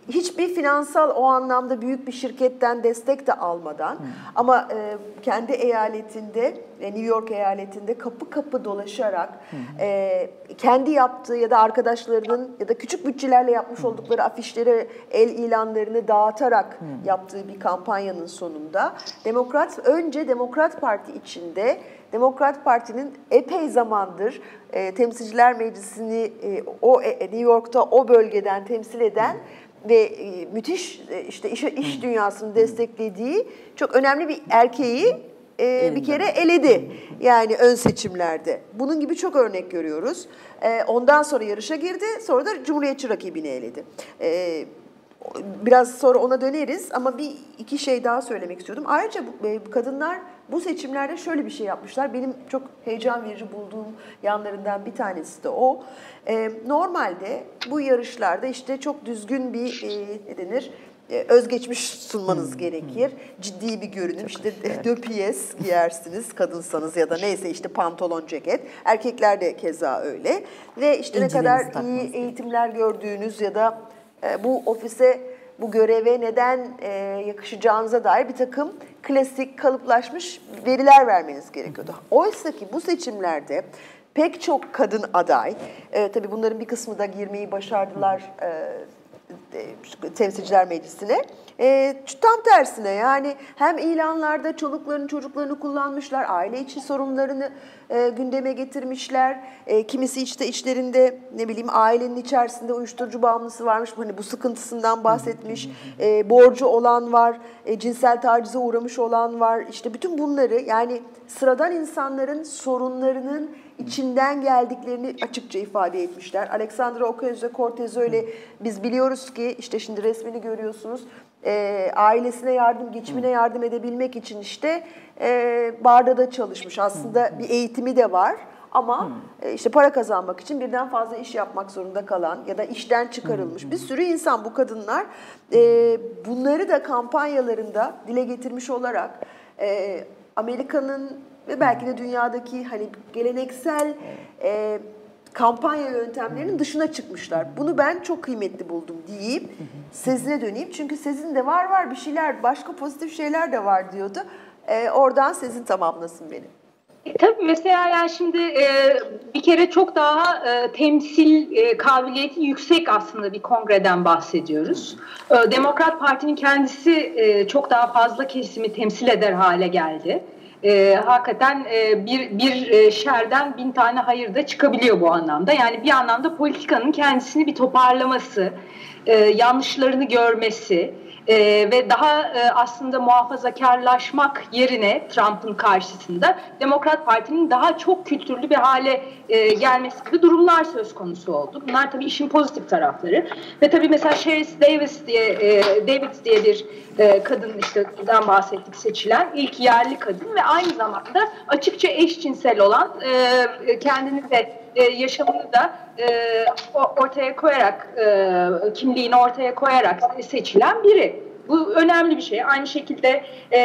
hiçbir finansal o anlamda büyük bir şirketten destek de almadan ama kendi eyaletinde, New York eyaletinde kapı kapı dolaşarak kendi yaptığı ya da arkadaşlarının ya da küçük bütçelerle yapmış oldukları afişleri, el ilanlarını dağıtarak yaptığı bir kampanyanın sonunda önce Demokrat Parti içinde Demokrat Parti'nin epey zamandır Temsilciler Meclisi'ni New York'ta o bölgeden temsil eden ve müthiş işte iş dünyasını desteklediği çok önemli bir erkeği bir kere eledi. Yani ön seçimlerde. Bunun gibi çok örnek görüyoruz. Ondan sonra yarışa girdi. Sonra da Cumhuriyetçi rakibini eledi. Biraz sonra ona döneriz ama iki şey daha söylemek istiyordum. Ayrıca kadınlar bu seçimlerde şöyle bir şey yapmışlar. Benim çok heyecan verici bulduğum yanlarından bir tanesi de o. Normalde bu yarışlarda işte çok düzgün bir özgeçmiş sunmanız gerekir. Ciddi bir görünüm. İşte döpiyes giyersiniz kadınsanız ya da neyse işte pantolon, ceket. Erkekler de keza öyle. Ve işte ne kadar iyi eğitimler gördüğünüz ya da bu ofise, bu göreve neden yakışacağınıza dair bir takım klasik, kalıplaşmış veriler vermeniz gerekiyordu. Oysa ki bu seçimlerde pek çok kadın aday, tabii bunların bir kısmı da girmeyi başardılar Temsilciler Meclisi'ne. Tam tersine yani hem ilanlarda çocuklarını kullanmışlar, aile içi sorunlarını gündeme getirmişler. Kimisi işte içlerinde ne bileyim ailenin içerisinde uyuşturucu bağımlısı varmış. Hani bu sıkıntısından bahsetmiş. Borcu olan var, cinsel tacize uğramış olan var. İşte bütün bunları yani sıradan insanların sorunlarının içinden geldiklerini açıkça ifade etmişler. Alexandra Ocasio-Cortez öyle, biz biliyoruz ki işte şimdi resmini görüyorsunuz, ailesine geçimine yardım edebilmek için işte barda da çalışmış. Aslında bir eğitimi de var ama işte para kazanmak için birden fazla iş yapmak zorunda kalan ya da işten çıkarılmış bir sürü insan, bu kadınlar. Bunları da kampanyalarında dile getirmiş olarak Amerika'nın ve belki de dünyadaki hani geleneksel kampanya yöntemlerinin dışına çıkmışlar. Bunu ben çok kıymetli buldum deyip Sezin'e döneyim. Çünkü Sezin de var bir şeyler, başka pozitif şeyler de var diyordu. Oradan Sezin tamamlasın beni. Tabii mesela yani şimdi bir kere çok daha temsil kabiliyeti yüksek aslında bir kongreden bahsediyoruz. Demokrat Parti'nin kendisi çok daha fazla kesimi temsil eder hale geldi. Hakikaten bir şerden 1000 tane hayır da çıkabiliyor bu anlamda. Yani bir anlamda politikanın kendisini bir toparlaması, yanlışlarını görmesi ve daha aslında muhafazakarlaşmak yerine Trump'ın karşısında Demokrat Parti'nin daha çok kültürlü bir hale gelmesi gibi durumlar söz konusu oldu. Bunlar tabii işin pozitif tarafları. Ve tabii mesela Sheriff Davis diye bir kadın işte buradan bahsettik, seçilen ilk yerli kadın ve aynı zamanda açıkça eşcinsel olan, kendini de yaşamını da ortaya koyarak, kimliğini ortaya koyarak seçilen biri. Bu önemli bir şey. Aynı şekilde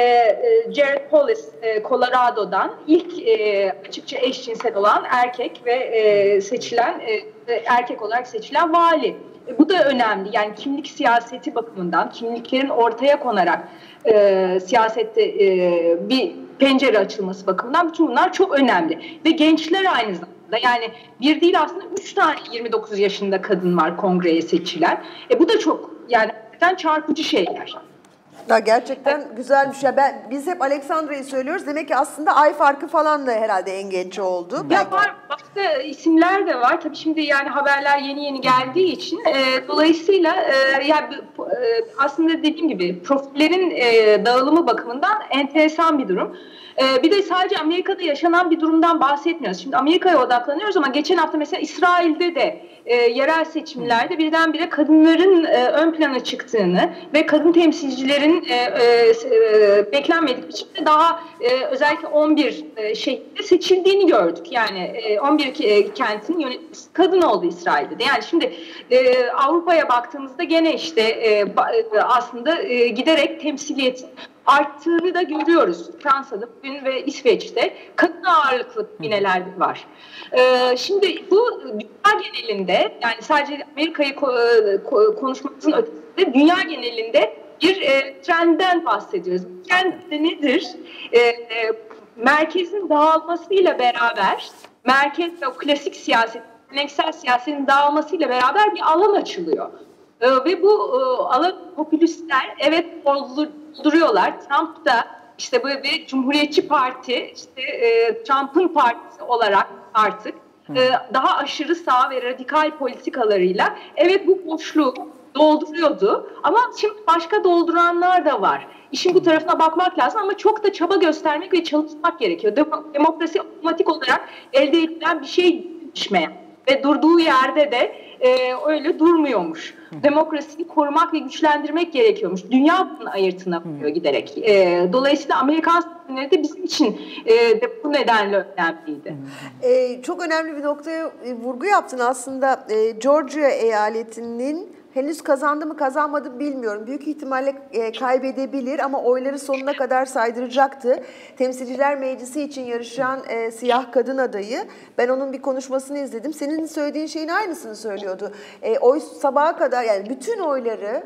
Jared Polis, Colorado'dan ilk açıkça eşcinsel olan erkek ve seçilen erkek olarak seçilen vali. Bu da önemli. Yani kimlik siyaseti bakımından, kimliklerin ortaya konarak siyasette bir pencere açılması bakımından bütün bunlar çok önemli. Ve gençler aynı zamanda, yani bir değil aslında 3 tane 29 yaşında kadın var kongreye seçilen. Bu da çok yani çarpıcı şeyler. Ya gerçekten güzel bir şey. Biz hep Alexandra'yı söylüyoruz. Demek ki aaslında ay farkı falan da herhalde en genç oldu. Ya var, başka isimler de var. Tabii şimdi yani haberler yeni geldiği için dolayısıyla yani aslında dediğim gibi profillerin dağılımı bakımından enteresan bir durum. Bir de sadece Amerika'da yaşanan bir durumdan bahsetmiyoruz. Şimdi Amerika'ya odaklanıyoruz ama geçen hafta mesela İsrail'de de yerel seçimlerde birdenbire kadınların ön plana çıktığını ve kadın temsilcilerin beklenmedik biçimde daha özellikle 11 şehirde seçildiğini gördük. Yani 11 kentin yöneticisi kadın oldu İsrail'de de. Yani şimdi Avrupa'ya baktığımızda gene işte aslında giderek temsiliyetin arttığını da görüyoruz. Fransa'da bugün ve İsveç'te kadın ağırlıklı kabineler var. Şimdi bu dünya genelinde, yani sadece Amerika'yı konuşmamızın ötesinde dünya genelinde bir trendden bahsediyoruz. Bu trend nedir? Merkezin dağılmasıyla beraber, merkez ve o klasik siyaset, geleneksel siyasetin dağılmasıyla beraber bir alan açılıyor. Ve bu alan popülistler evet dolduruyorlar. Trump da işte böyle bir Cumhuriyetçi Parti, işte Trump'ın partisi olarak artık daha aşırı sağ ve radikal politikalarıyla evet bu boşluğu dolduruyordu. Ama şimdi başka dolduranlar da var. İşin bu tarafına bakmak lazım ama çok da çaba göstermek ve çalışmak gerekiyor. Demokrasi otomatik olarak elde edilen bir şey değişmeyen ve durduğu yerde de öyle durmuyormuş. Demokrasiyi korumak ve güçlendirmek gerekiyormuş. Dünya bunun ayırtına koyuyor giderek. Dolayısıyla Amerikan seçimleri de bizim için de bu nedenle önemliydi. Çok önemli bir noktaya vurgu yaptın aslında. Georgia eyaletinin henüz kazandı mı kazanmadı mı bilmiyorum. Büyük ihtimalle kaybedebilir ama oyları sonuna kadar saydıracaktı. Temsilciler Meclisi için yarışan siyah kadın adayı. Ben onun bir konuşmasını izledim. Senin söylediğin şeyin aynısını söylüyordu. Oy sabaha kadar, yani bütün oyları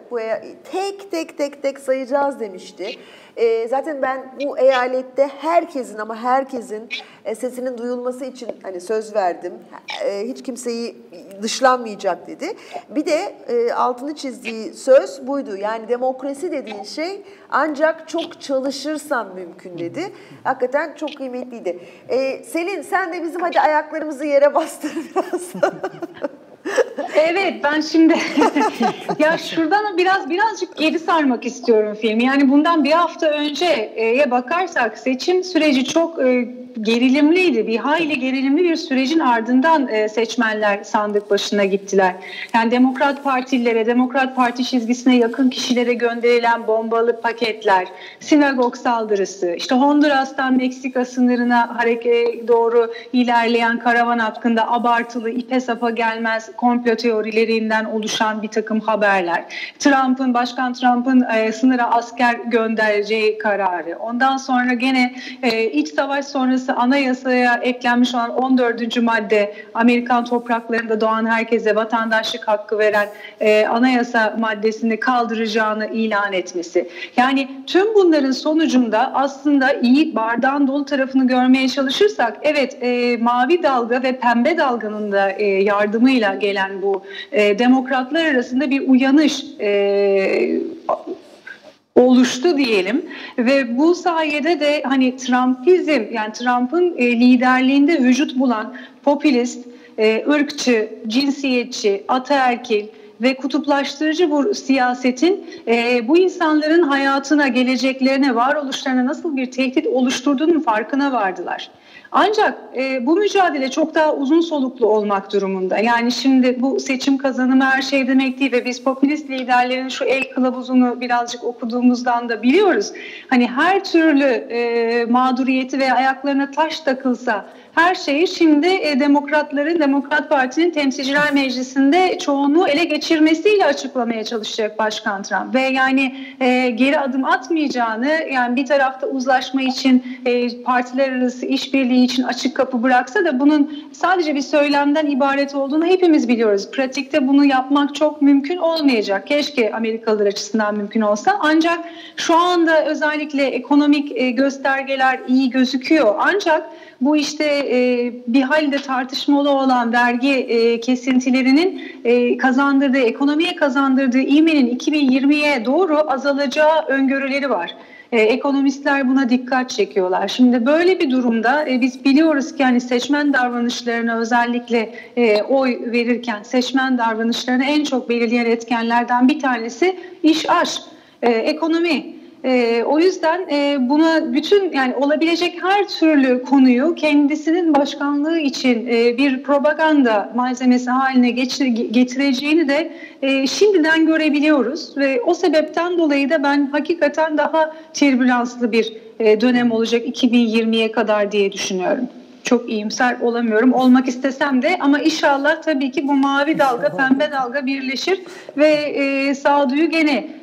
tek sayacağız demişti. Zaten ben bu eyalette herkesin sesinin duyulması için hani söz verdim. Hiç kimseyi dışlanmayacak dedi. Bir de altını çizdiği söz buydu. Yani demokrasi dediğin şey ancak çok çalışırsan mümkün dedi. Hakikaten çok kıymetliydi. Selin, sen de bizim hadi ayaklarımızı yere bastır biraz. Evet, ben şimdi ya şuradan birazcık geri sarmak istiyorum filmi. Yani bundan bir hafta önceye bakarsak seçim süreci çok gerilimliydi. Bir hayli gerilimli bir sürecin ardından seçmenler sandık başına gittiler. Yani Demokrat Partililere, Demokrat Parti çizgisine yakın kişilere gönderilen bombalı paketler, sinagog saldırısı, işte Honduras'tan Meksika sınırına doğru ilerleyen karavan hakkında abartılı, ipe sapa gelmez komplo teorilerinden oluşan bir takım haberler, Başkan Trump'ın sınıra asker göndereceği kararı, ondan sonra gene iç savaş sonrası anayasaya eklenmiş olan 14. madde, Amerikan topraklarında doğan herkese vatandaşlık hakkı veren anayasa maddesini kaldıracağını ilan etmesi. Yani tüm bunların sonucunda aslında iyi bardağın dolu tarafını görmeye çalışırsak evet mavi dalga ve pembe dalganın da yardımıyla gelen bu demokratlar arasında bir uyanış oluştu diyelim ve bu sayede de hani Trumpizm, yani Trump'ın liderliğinde vücut bulan popülist, ırkçı, cinsiyetçi, ataerkil ve kutuplaştırıcı bu siyasetin bu insanların hayatına, geleceklerine, varoluşlarına nasıl bir tehdit oluşturduğunun farkına vardılar. Ancak bu mücadele çok daha uzun soluklu olmak durumunda. Yani şimdi bu seçim kazanımı her şey demek değil ve biz popülist liderlerin şu el kılavuzunu birazcık okuduğumuzdan da biliyoruz. Hani her türlü mağduriyeti veya ayaklarına taş takılsa her şeyi şimdi Demokrat Parti'nin Temsilciler Meclisi'nde çoğunluğu ele geçirmesiyle açıklamaya çalışacak Başkan Trump. Ve yani geri adım atmayacağını, yani bir tarafta uzlaşma için partiler arası işbirliği için açık kapı bıraksa da bunun sadece bir söylemden ibaret olduğunu hepimiz biliyoruz. Pratikte bunu yapmak çok mümkün olmayacak. Keşke Amerikalılar açısından mümkün olsa. Ancak şu anda özellikle ekonomik göstergeler iyi gözüküyor. Ancak bu işte bir halde tartışmalı olan vergi kesintilerinin ekonomiye kazandırdığı ivmenin 2020'ye doğru azalacağı öngörüleri var. Ekonomistler buna dikkat çekiyorlar. Şimdi böyle bir durumda biz biliyoruz ki hani seçmen davranışlarına, özellikle oy verirken seçmen davranışlarını en çok belirleyen etkenlerden bir tanesi iş, ekonomi. O yüzden buna yani olabilecek her türlü konuyu kendisinin başkanlığı için bir propaganda malzemesi haline getireceğini de şimdiden görebiliyoruz ve o sebepten dolayı da ben hakikaten daha türbülanslı bir dönem olacak 2020'ye kadar diye düşünüyorum. Çok iyimser olamıyorum. Olmak istesem de ama inşallah tabii ki bu mavi dalga, pembe dalga birleşir ve sağduyu gene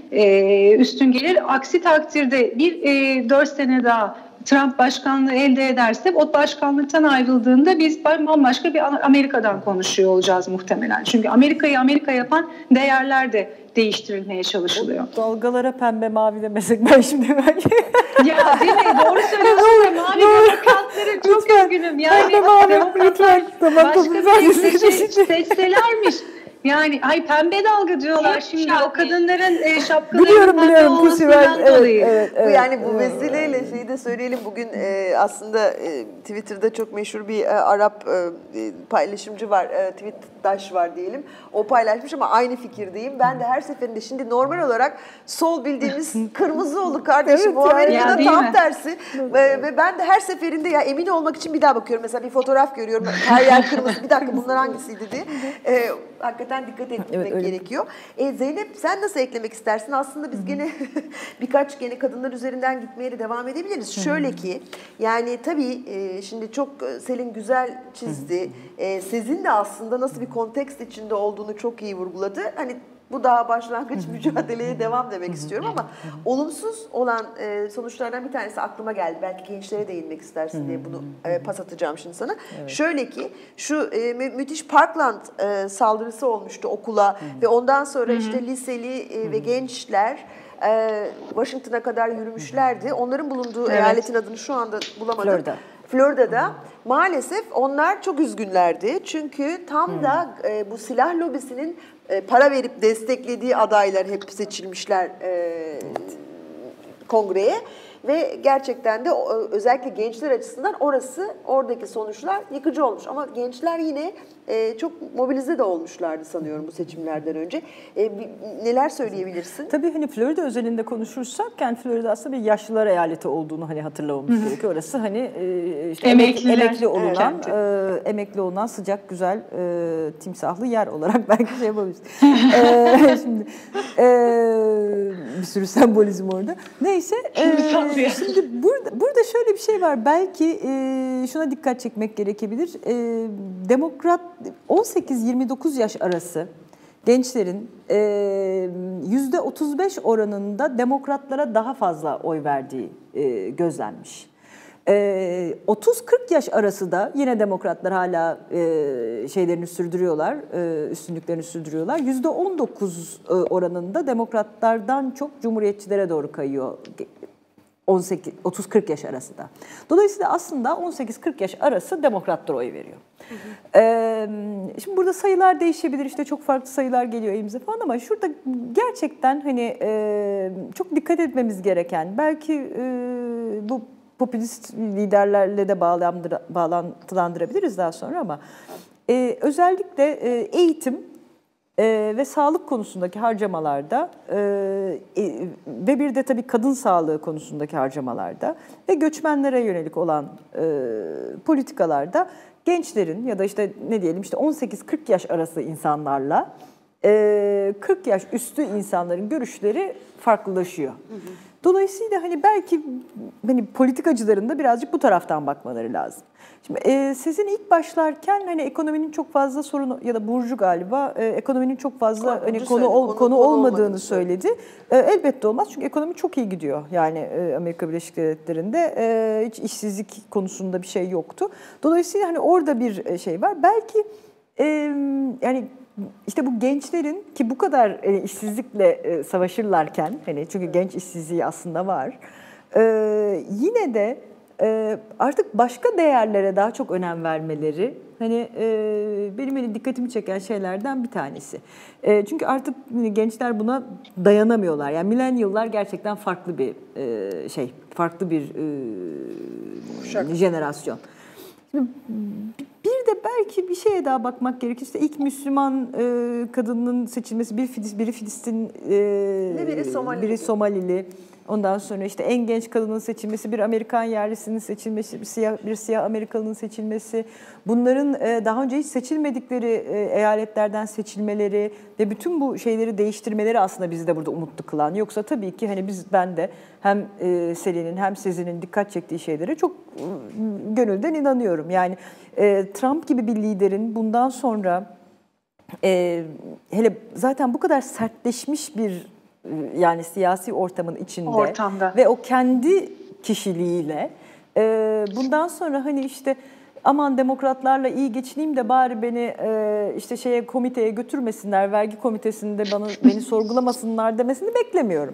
üstün gelir. Aksi takdirde 4 sene daha Trump başkanlığı elde ederse o başkanlıktan ayrıldığında biz bambaşka bir Amerika'dan konuşuyor olacağız muhtemelen. Çünkü Amerika'yı Amerika yapan değerler de değiştirilmeye çalışılıyor. Dalgalara pembe mavi demesek ben şimdi belki. Ya değil mi? Doğru söylüyorsun. Mavi demokratları çok üzgünüm. Yani demokratlar başka bir seçselermiş. Yani pembe dalga diyorlar şimdi o kadınların şapkalarının pembe olmasından dolayı. Evet. Yani bu vesileyle şeyi de söyleyelim. Bugün aslında Twitter'da çok meşhur bir Arap paylaşımcı var. Tweetdaş var diyelim. O paylaşmış ama aynı fikirdeyim. Ben de her seferinde şimdi normal olarak sol bildiğimiz kırmızı olur kardeşim. Evet, bu Amerika'da tam tersi. Ve ben de her seferinde ya emin olmak için bir daha bakıyorum. Mesela bir fotoğraf görüyorum. Her yer kırmızı. Bir dakika bunlar hangisiydi diye. Hakikaten dikkat etmek gerekiyor. Zeynep sen nasıl eklemek istersin? Aslında biz gene birkaç kadınlar üzerinden gitmeye de devam edebiliriz. Şöyle ki yani tabii şimdi çok Selin güzel çizdi. Sezin de aslında nasıl bir kontekst içinde olduğunu çok iyi vurguladı. Hani bu daha başlangıç mücadeleye devam demek istiyorum ama olumsuz olan sonuçlardan bir tanesi aklıma geldi. Belki gençlere değinmek istersin diye bunu pas atacağım şimdi sana. Evet. Şöyle ki şu müthiş Parkland saldırısı olmuştu okula ve ondan sonra işte liseli ve gençler Washington'a kadar yürümüşlerdi. Onların bulunduğu eyaletin adını şu anda bulamadım. Florida'da maalesef onlar çok üzgünlerdi. Çünkü tam da bu silah lobisinin para verip desteklediği adaylar hep seçilmişler kongreye. Ve gerçekten de özellikle gençler açısından oradaki sonuçlar yıkıcı olmuş. Ama gençler yine çok mobilize de olmuşlardı sanıyorum bu seçimlerden önce. Neler söyleyebilirsin? Tabii hani Florida özelinde konuşursak yani Florida aslında bir yaşlılar eyaleti olduğunu hani hatırlamamız gerekiyor. Orası hani işte emekli olunan sıcak güzel timsahlı yer olarak belki şey yapabiliriz. Şimdi bir sürü sembolizm orada. Neyse. Şimdi burada şöyle bir şey var. Belki şuna dikkat çekmek gerekebilir. Demokrat 18-29 yaş arası gençlerin %35 oranında demokratlara daha fazla oy verdiği gözlenmiş. 30-40 yaş arası da yine demokratlar hala şeylerini sürdürüyorlar, üstünlüklerini sürdürüyorlar. %19 oranında demokratlardan çok cumhuriyetçilere doğru kayıyor 30-40 yaş arası da. Dolayısıyla aslında 18-40 yaş arası demokratlara oy veriyor. Şimdi burada sayılar değişebilir, işte çok farklı sayılar geliyor elimize falan ama şurada gerçekten hani çok dikkat etmemiz gereken, belki bu popülist liderlerle de bağlantılandırabiliriz daha sonra ama özellikle eğitim ve sağlık konusundaki harcamalarda ve bir de tabii kadın sağlığı konusundaki harcamalarda ve göçmenlere yönelik olan politikalarda gençlerin ya da işte ne diyelim işte 18-40 yaş arası insanlarla 40 yaş üstü insanların görüşleri farklılaşıyor. Dolayısıyla hani belki hani politikacıların da birazcık bu taraftan bakmaları lazım. Şimdi sizin ilk başlarken hani ekonominin çok fazla sorunu ya da Burcu galiba ekonominin çok fazla hani konu olmadığını söyledi. Elbette olmaz çünkü ekonomi çok iyi gidiyor. Yani Amerika Birleşik Devletleri'nde hiç işsizlik konusunda bir şey yoktu. Dolayısıyla hani orada bir şey var. Belki yani İşte bu gençlerin ki bu kadar işsizlikle savaşırlarken, hani çünkü genç işsizliği aslında var, yine de artık başka değerlere daha çok önem vermeleri hani benim dikkatimi çeken şeylerden bir tanesi. Çünkü artık gençler buna dayanamıyorlar. Yani millennial'lar gerçekten farklı bir farklı bir jenerasyon. Şimdi bir de belki bir şeye daha bakmak gerekirse ilk Müslüman kadının seçilmesi biri Filistin, biri Somalili. Ondan sonra işte en genç kadının seçilmesi, bir Amerikan yerlisinin seçilmesi, bir siyah Amerikalının seçilmesi. Bunların daha önce hiç seçilmedikleri eyaletlerden seçilmeleri ve bütün bu şeyleri değiştirmeleri aslında bizi de burada umutlu kılan. Yoksa tabii ki hani ben de hem Selin'in hem Sezin'in dikkat çektiği şeylere çok gönülden inanıyorum. Yani Trump gibi bir liderin bundan sonra hele zaten bu kadar sertleşmiş bir yani siyasi ortamın içinde Ortamda. ve o kendi kişiliğiyle bundan sonra hani işte aman demokratlarla iyi geçineyim de bari beni işte komiteye götürmesinler, vergi komitesinde beni sorgulamasınlar demesini beklemiyorum.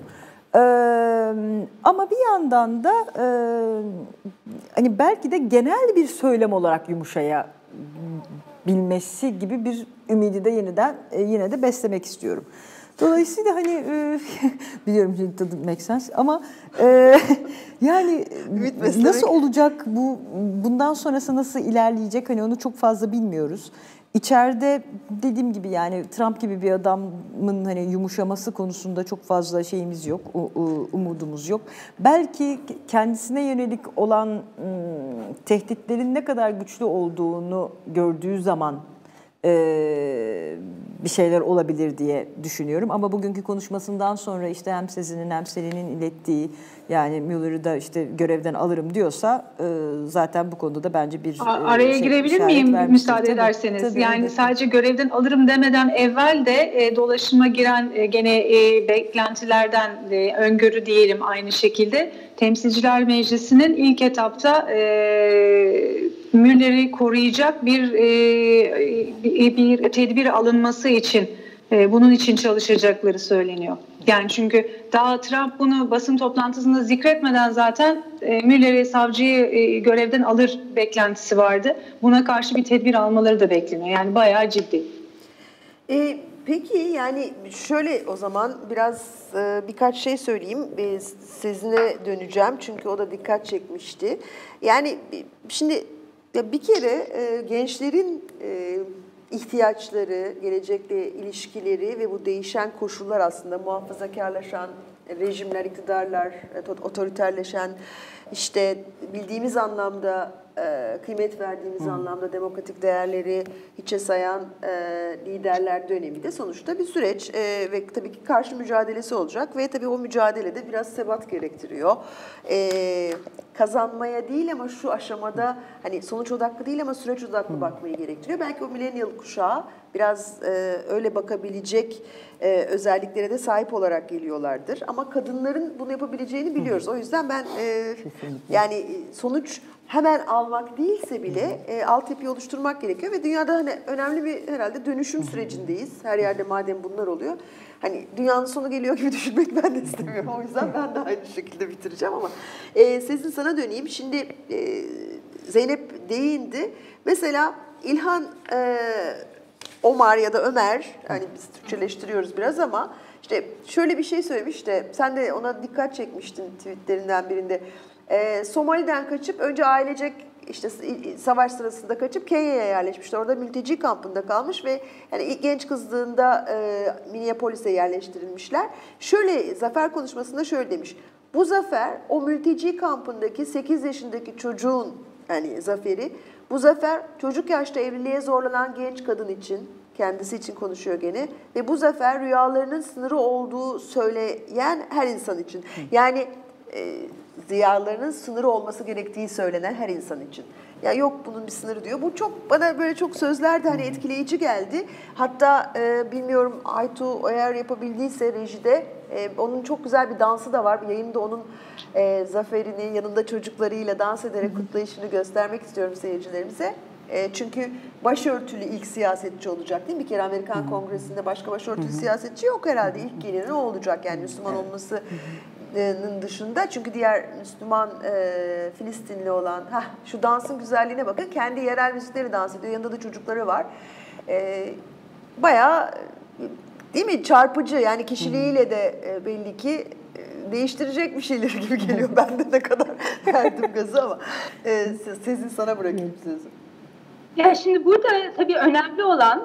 Ama bir yandan da hani belki de genel bir söylem olarak yumuşayabilmesi gibi bir ümidi de yine de beslemek istiyorum. Dolayısıyla hani biliyorum şimdi tadı make sense ama yani nasıl olacak bundan sonrası nasıl ilerleyecek hani onu çok fazla bilmiyoruz. İçeride dediğim gibi yani Trump gibi bir adamın hani yumuşaması konusunda çok fazla şeyimiz yok, umudumuz yok. Belki kendisine yönelik olan tehditlerin ne kadar güçlü olduğunu gördüğü zaman bir şeyler olabilir diye düşünüyorum. Ama bugünkü konuşmasından sonra işte hem Sezin'in hem Selin'in ilettiği yani Mueller'ı da işte görevden alırım diyorsa zaten bu konuda da bence bir araya girebilir miyim müsaade ederseniz? Tabii, yani evet. Sadece görevden alırım demeden evvel de dolaşıma giren gene beklentilerden öngörü diyelim aynı şekilde Temsilciler Meclisi'nin ilk etapta Mueller'i koruyacak bir tedbir alınması için bunun için çalışacakları söyleniyor. Yani çünkü daha Trump bunu basın toplantısında zikretmeden zaten Mueller'i savcıyı görevden alır beklentisi vardı. Buna karşı bir tedbir almaları da bekleniyor. Yani bayağı ciddi. Peki yani şöyle o zaman biraz birkaç şey söyleyeyim. Sizinle döneceğim çünkü o da dikkat çekmişti. Yani şimdi bir kere gençlerin ihtiyaçları, gelecekle ilişkileri ve bu değişen koşullar aslında muhafazakarlaşan rejimler, iktidarlar, otoriterleşen işte bildiğimiz anlamda kıymet verdiğimiz anlamda demokratik değerleri hiçe sayan liderler dönemi de sonuçta bir süreç ve tabii ki karşı mücadelesi olacak ve tabii o mücadelede biraz sebat gerektiriyor. Kazanmaya değil ama şu aşamada hani sonuç odaklı değil ama süreç odaklı bakmayı gerektiriyor. Belki o millennial kuşağı biraz öyle bakabilecek özelliklere de sahip olarak geliyorlardır. Ama kadınların bunu yapabileceğini biliyoruz. O yüzden ben yani sonuç hemen almak değilse bile altyapıyı oluşturmak gerekiyor ve dünyada hani önemli bir herhalde dönüşüm sürecindeyiz. Her yerde madem bunlar oluyor. Hani dünyanın sonu geliyor gibi düşünmek ben de istemiyorum. O yüzden ben de aynı şekilde bitireceğim ama Sezin sana döneyim. Şimdi Zeynep değindi. Mesela İlhan Omar ya da Ömer, hani biz Türkçeleştiriyoruz biraz ama işte şöyle bir şey söylemiş de sen de ona dikkat çekmiştin tweetlerinden birinde. Somali'den kaçıp önce ailecek işte savaş sırasında kaçıp Kenya'ya yerleşmişti. Orada mülteci kampında kalmış ve yani ilk genç kızlığında Minneapolis'e yerleştirilmişler. Şöyle zafer konuşmasında şöyle demiş. Bu zafer o mülteci kampındaki 8 yaşındaki çocuğun yani zaferi. Bu zafer çocuk yaşta evliliğe zorlanan genç kadın için, kendisi için konuşuyor gene ve bu zafer rüyalarının sınırı olduğu söyleyen her insan için. Yani ziyalarının sınırı olması gerektiği söylenen her insan için. Ya yok bunun bir sınırı diyor. Bu çok bana böyle çok sözlerde hani etkileyici geldi. Hatta bilmiyorum Aytu eğer yapabildiyse rejide onun çok güzel bir dansı da var. Yayında onun zaferini yanında çocuklarıyla dans ederek kutlayışını göstermek istiyorum seyircilerimize. Çünkü başörtülü ilk siyasetçi olacak değil mi? Bir kere Amerikan Kongresi'nde başka başörtülü siyasetçi yok herhalde. İlk geleni o olacak yani Müslüman olması dışında. Çünkü diğer Müslüman Filistinli olan şu dansın güzelliğine bakın. Kendi yerel müzikleri dans ediyor. Yanında da çocukları var. Bayağı değil mi? Çarpıcı yani kişiliğiyle de belli ki değiştirecek bir şeyler gibi geliyor. Ben de ne kadar verdim gazı ama Sezin sana bırakayım sözü. Ya şimdi burada tabii önemli olan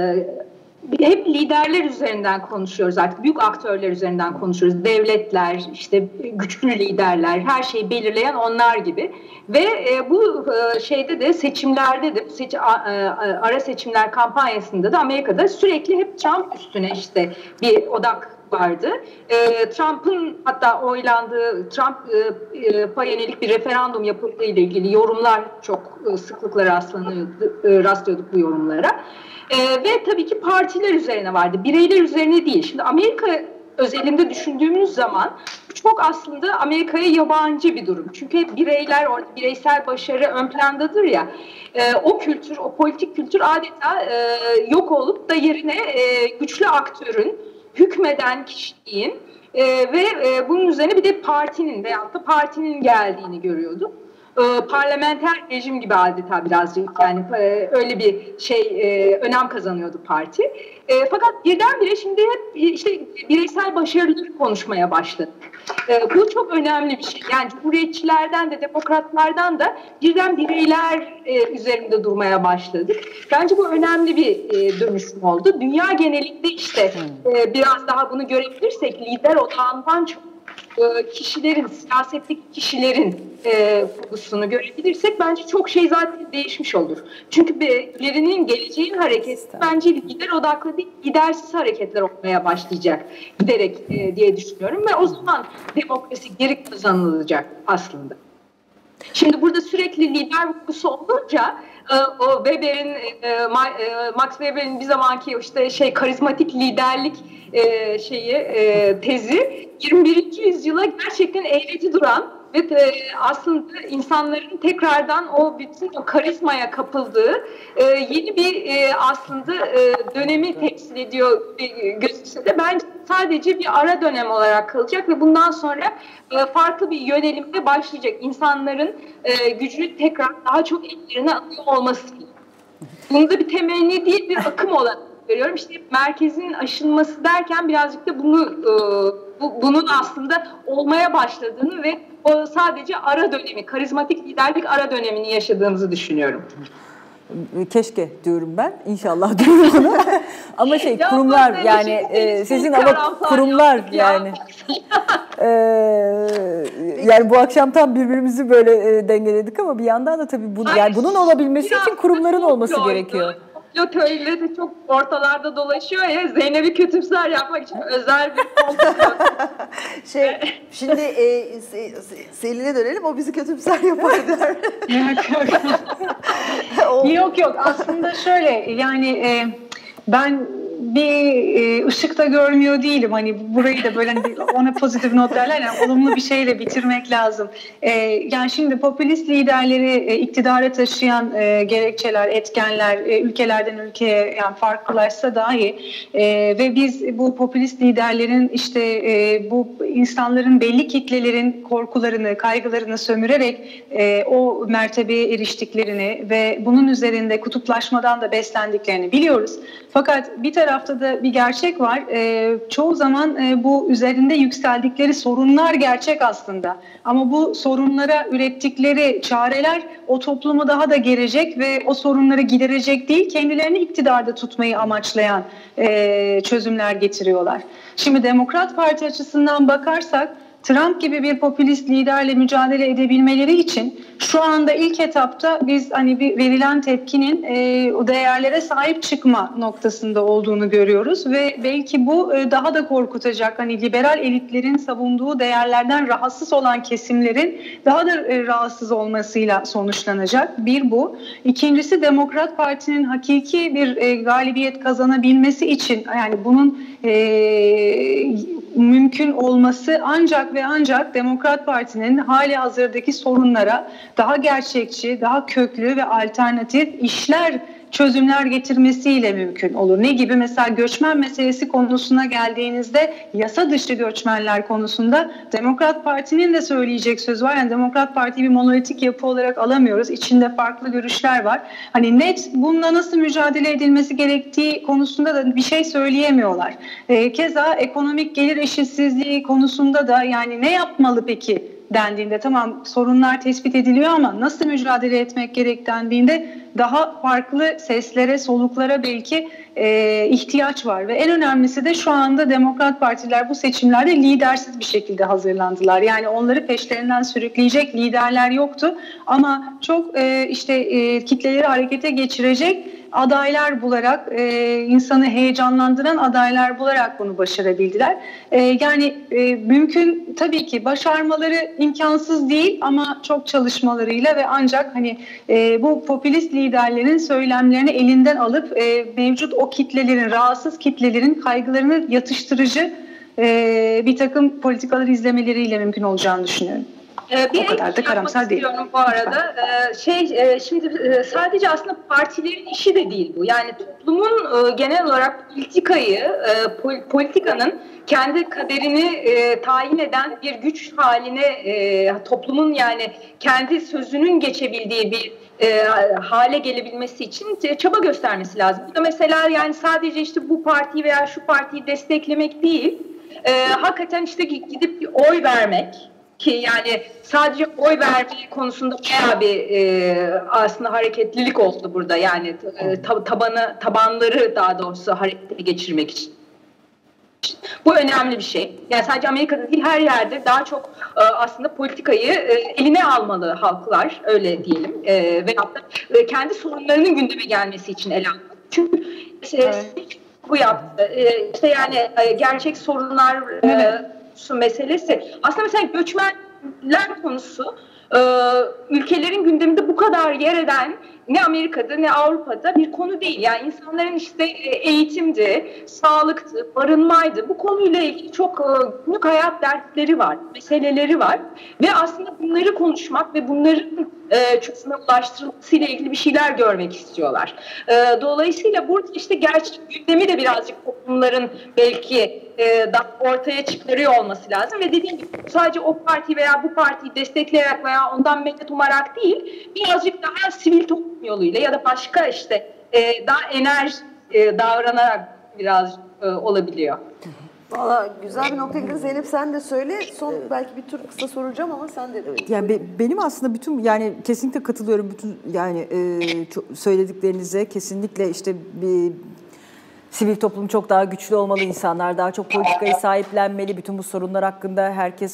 hep liderler üzerinden konuşuyoruz artık. Büyük aktörler üzerinden konuşuyoruz. Devletler, işte güçlü liderler, her şeyi belirleyen onlar gibi. Ve bu şeyde de seçimlerde de ara seçimler kampanyasında da Amerika'da sürekli hep Trump üstüne işte bir odak vardı. Trump'ın hatta oylandığı, Trump'a yönelik bir referandum yapıldığı ile ilgili yorumlar çok sıklıkla rastlıyorduk bu yorumlara. Ve tabii ki partiler üzerine vardı. Bireyler üzerine değil. Şimdi Amerika özelinde düşündüğümüz zaman çok aslında Amerika'ya yabancı bir durum. Çünkü hep bireyler, orada bireysel başarı ön plandadır ya. O kültür, o politik kültür adeta yok olup da yerine güçlü aktörün, hükmeden kişiliğin ve bunun üzerine bir de partinin veyahut da partinin geldiğini görüyorduk. Parlamenter rejim gibi adeta birazcık, yani öyle bir önem kazanıyordu parti. Fakat birdenbire şimdi hep işte bireysel başarıları konuşmaya başladık. Bu çok önemli bir şey. Yani cumhuriyetçilerden de demokratlardan da birden bireyler üzerinde durmaya başladık. Bence bu önemli bir dönüşüm oldu. Dünya genelinde işte biraz daha bunu görebilirsek, lider odağından çok kişilerin, siyasetteki kişilerin kurgusunu görebilirsek bence çok şey zaten değişmiş olur. Çünkü ilerinin, geleceğin hareketi bence lider odaklı değil, lidersiz hareketler olmaya başlayacak giderek diye düşünüyorum ve o zaman demokrasi geri kazanılacak aslında. Şimdi burada sürekli lider vurgusu olunca o Weber'in, Max Weber'in bir zamanki işte karizmatik liderlik tezi 21. yüzyıla gerçekten eğreti duran ve aslında insanların tekrardan o bütün o karizmaya kapıldığı yeni bir aslında dönemi temsil ediyor gözükse de bence sadece bir ara dönem olarak kalacak ve bundan sonra farklı bir yönelimde başlayacak. İnsanların gücünü tekrar daha çok ellerine alıyor olması. Bunu da bir temenni değil, bir akım olarak görüyorum. İşte merkezin aşılması derken birazcık da bunun aslında olmaya başladığını ve o sadece ara dönemi, karizmatik liderlik ara dönemini yaşadığımızı düşünüyorum. Keşke diyorum ben. İnşallah diyorum onu. Ama kurumlar yani sizin ama kurumlar yani. Yani bu akşam tam birbirimizi böyle dengeledik ama bir yandan da tabii yani bunun olabilmesi için kurumların olması gerekiyor. Pilot öyle de çok ortalarda dolaşıyor ya, Zeynep'i kötümser yapmak için özel bir komplo. Şimdi Selin'e dönelim, o bizi kötümser yapar der. Yok aslında şöyle yani ben bir ışıkta görmüyor değilim. Hani burayı da böyle ona pozitif not derler, yani olumlu bir şeyle bitirmek lazım. Yani şimdi popülist liderleri iktidara taşıyan gerekçeler, etkenler ülkelerden ülkeye yani farklılaşsa dahi ve biz bu popülist liderlerin işte bu insanların, belli kitlelerin korkularını, kaygılarını sömürerek o mertebeye eriştiklerini ve bunun üzerinde kutuplaşmadan da beslendiklerini biliyoruz. Fakat bir tarafta da bir gerçek var. Çoğu zaman bu üzerinde yükseldikleri sorunlar gerçek aslında. Ama bu sorunlara ürettikleri çareler o toplumu daha da gerecek ve o sorunları giderecek değil, kendilerini iktidarda tutmayı amaçlayan çözümler getiriyorlar. Şimdi Demokrat Parti açısından bakarsak, Trump gibi bir popülist liderle mücadele edebilmeleri için şu anda ilk etapta biz hani bir verilen tepkinin o değerlere sahip çıkma noktasında olduğunu görüyoruz ve belki bu daha da korkutacak. Hani liberal elitlerin savunduğu değerlerden rahatsız olan kesimlerin daha da rahatsız olmasıyla sonuçlanacak. Bir bu. İkincisi, Demokrat Parti'nin hakiki bir galibiyet kazanabilmesi için, yani bunun mümkün olması ancak ve ancak Demokrat Parti'nin hali hazırdaki sorunlara daha gerçekçi, daha köklü ve alternatif çözümler getirmesiyle mümkün olur. Ne gibi? Mesela göçmen meselesi konusuna geldiğinizde, yasa dışı göçmenler konusunda Demokrat Parti'nin de söyleyecek söz var. Yani Demokrat Parti'yi bir monolitik yapı olarak alamıyoruz. İçinde farklı görüşler var. Hani net bununla nasıl mücadele edilmesi gerektiği konusunda da bir şey söyleyemiyorlar. Keza ekonomik gelir eşitsizliği konusunda da yani ne yapmalı peki dendiğinde, tamam sorunlar tespit ediliyor ama nasıl mücadele etmek gerek dendiğinde daha farklı seslere, soluklara belki ihtiyaç var. Ve en önemlisi de şu anda Demokrat Partiler bu seçimlerde lidersiz bir şekilde hazırlandılar. Yani onları peşlerinden sürükleyecek liderler yoktu ama çok kitleleri harekete geçirecek adaylar bularak, insanı heyecanlandıran adaylar bularak bunu başarabildiler. Yani mümkün tabii ki, başarmaları imkansız değil ama çok çalışmalarıyla ve ancak hani bu popülist liderlerin söylemlerini elinden alıp mevcut o kitlelerin, rahatsız kitlelerin kaygılarını yatıştırıcı bir takım politikalar izlemeleriyle mümkün olacağını düşünüyorum. Bir o kadar da karamsar değil. Bu arada şimdi sadece aslında partilerin işi de değil bu. Yani toplumun genel olarak politikanın kendi kaderini tayin eden bir güç haline, toplumun yani kendi sözünün geçebildiği bir hale gelebilmesi için çaba göstermesi lazım. Bu da mesela yani sadece işte bu partiyi veya şu partiyi desteklemek değil, hakikaten işte gidip bir oy vermek. Ki yani sadece oy verme konusunda bayağı bir aslında hareketlilik oldu burada. Yani tabanları daha doğrusu harekete geçirmek için. Bu önemli bir şey. Yani sadece Amerika'da değil, her yerde daha çok aslında politikayı eline almalı halklar, öyle diyelim. Veyahut da kendi sorunlarının gündeme gelmesi için ele almalı. Çünkü bu yaptı. İşte yani gerçek sorunlar meselesi. Aslında mesela göçmenler konusu ülkelerin gündeminde bu kadar yer eden ne Amerika'da ne Avrupa'da bir konu değil. Yani insanların işte eğitimdi, sağlıktı, barınmaydı. Bu konuyla ilgili çok günlük hayat dertleri var, meseleleri var. Ve aslında bunları konuşmak ve bunların çözüme ulaştırılmasıyla ilgili bir şeyler görmek istiyorlar. Dolayısıyla burada işte gerçek gündemi de birazcık toplumların belki daha ortaya çıkarıyor olması lazım. Ve dediğim gibi sadece o parti veya bu partiyi destekleyerek veya ondan medet umarak değil, birazcık daha sivil toplum yoluyla ya da başka işte daha enerji davranarak biraz olabiliyor. Valla güzel bir noktaya girdin. Zeynep sen de söyle. Son belki bir tur kısa soracağım ama sen de. Yani benim aslında bütün yani kesinlikle katılıyorum bütün yani söylediklerinize. Kesinlikle işte bir sivil toplum çok daha güçlü olmalı, insanlar daha çok politikayı sahiplenmeli, bütün bu sorunlar hakkında herkes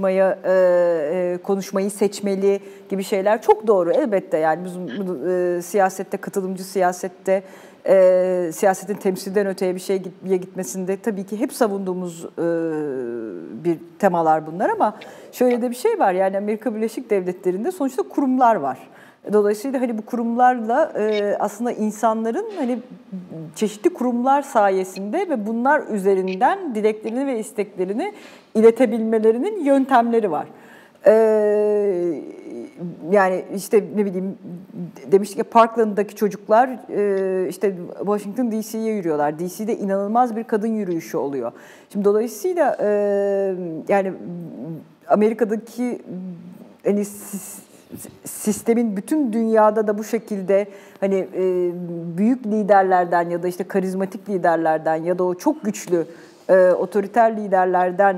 konuşmayı seçmeli gibi şeyler çok doğru elbette. Yani bizim siyasette, katılımcı siyasette, siyasetin temsilden öteye bir şeye gitmesinde tabii ki hep savunduğumuz bir temalar bunlar, ama şöyle de bir şey var, yani Amerika Birleşik Devletleri'nde sonuçta kurumlar var. Dolayısıyla hani bu kurumlarla aslında insanların hani çeşitli kurumlar sayesinde ve bunlar üzerinden dileklerini ve isteklerini iletebilmelerinin yöntemleri var. Yani işte ne bileyim demiştik ya, Parkland'daki çocuklar işte Washington DC'ye yürüyorlar. DC'de inanılmaz bir kadın yürüyüşü oluyor. Şimdi dolayısıyla yani Amerika'daki hani sistemin bütün dünyada da bu şekilde hani büyük liderlerden ya da işte karizmatik liderlerden ya da o çok güçlü otoriter liderlerden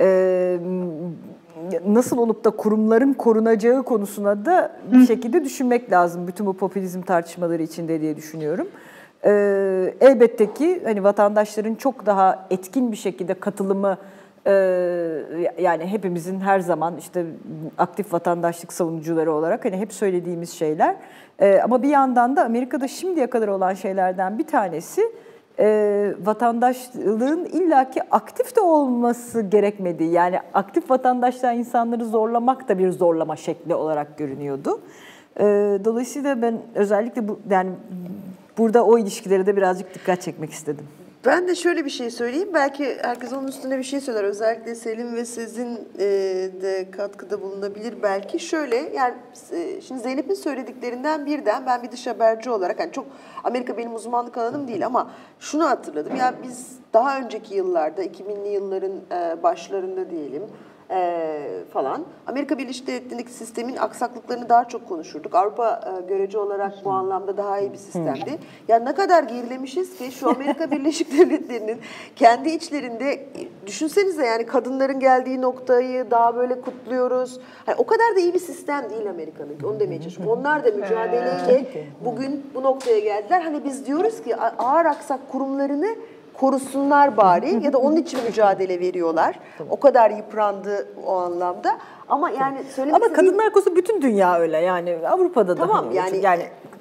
nasıl olup da kurumların korunacağı konusuna da bir şekilde düşünmek lazım bütün bu popülizm tartışmaları içinde diye düşünüyorum. Elbette ki hani vatandaşların çok daha etkin bir şekilde katılımı, yani hepimizin her zaman işte aktif vatandaşlık savunucuları olarak hani hep söylediğimiz şeyler. Ama bir yandan da Amerika'da şimdiye kadar olan şeylerden bir tanesi vatandaşlığın illaki aktif de olması gerekmediği. Yani aktif vatandaşlar insanları zorlamak da bir zorlama şekli olarak görünüyordu. Dolayısıyla ben özellikle yani burada o ilişkilere de birazcık dikkat çekmek istedim. Ben de şöyle bir şey söyleyeyim. Belki herkes onun üstüne bir şey söyler. Özellikle Selim ve Sezin de katkıda bulunabilir belki. Şöyle yani şimdi Zeynep'in söylediklerinden birden ben bir dış haberci olarak, hani çok Amerika benim uzmanlık alanım değil ama şunu hatırladım. Yani biz daha önceki yıllarda 2000'li yılların başlarında diyelim falan Amerika Birleşik Devletleri'ndeki sistemin aksaklıklarını daha çok konuşurduk. Avrupa görece olarak bu anlamda daha iyi bir sistemdi. Yani ne kadar gerilemişiz ki şu Amerika Birleşik Devletleri'nin kendi içlerinde, düşünsenize yani kadınların geldiği noktayı daha böyle kutluyoruz. Hani o kadar da iyi bir sistem değil Amerika'nınki. Onu demeye çalışıyorum. Onlar da mücadeleyle bugün bu noktaya geldiler. Hani biz diyoruz ki ağır aksak kurumlarını korusunlar bari ya da onun için mücadele veriyorlar. O kadar yıprandı o anlamda. Ama yani ama kadınlar konusu bütün dünya öyle, yani Avrupa'da da. Tamam hani yani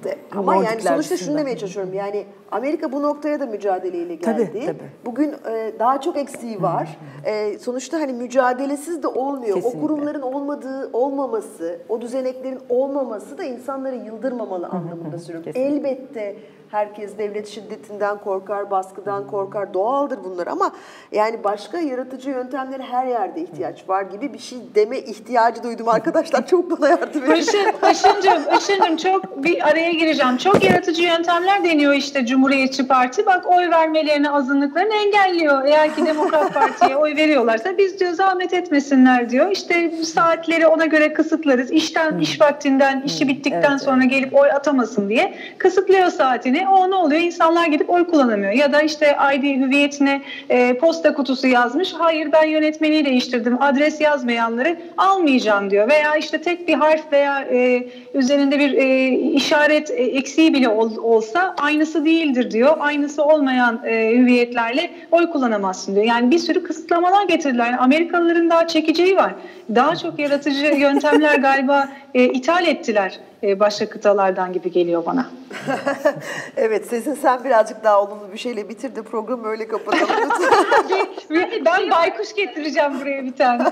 Ama yani Nordikler sonuçta şunu dışında. demeye çalışıyorum. Yani Amerika bu noktaya da mücadeleyle geldi. Tabii. Bugün daha çok eksiği var. Sonuçta hani mücadelesiz de olmuyor. Kesinlikle. O kurumların olmaması, o düzeneklerin olmaması da insanları yıldırmamalı anlamında söylüyorum. Kesinlikle. Elbette herkes devlet şiddetinden korkar, baskıdan korkar. Doğaldır bunlar ama yani başka yaratıcı yöntemlere her yerde ihtiyaç var gibi bir şey deme ihtiyacı duydum arkadaşlar. Çok bana yardım edin. Işıncığım çok bir araya gireceğim. Çok yaratıcı yöntemler deniyor işte Cumhuriyetçi Parti. Bak oy vermelerini azınlıklarını engelliyor. Eğer ki Demokrat Parti'ye oy veriyorlarsa biz diyor zahmet etmesinler diyor. İşte saatleri ona göre kısıtlarız. İş vaktinden, işi bittikten sonra gelip oy atamasın diye kısıtlıyor saatini. O ne oluyor? İnsanlar gidip oy kullanamıyor. Ya da işte ID hüviyetine posta kutusu yazmış. Hayır ben yönetmeliği değiştirdim. Adres yazmayanları almayacağım diyor. Veya işte tek bir harf veya üzerinde bir işaret eksiği bile olsa aynısı değildir diyor. Aynısı olmayan hüviyetlerle oy kullanamazsın diyor. Yani bir sürü kısıtlamalar getirdiler. Yani Amerikalıların daha çekeceği var. Daha çok yaratıcı yöntemler galiba ithal ettiler başka kıtalardan gibi geliyor bana. Evet, Sezin sen birazcık daha olumlu bir şeyle bitir de programı öyle kapatalım. Ben baykuş getireceğim buraya bir tane.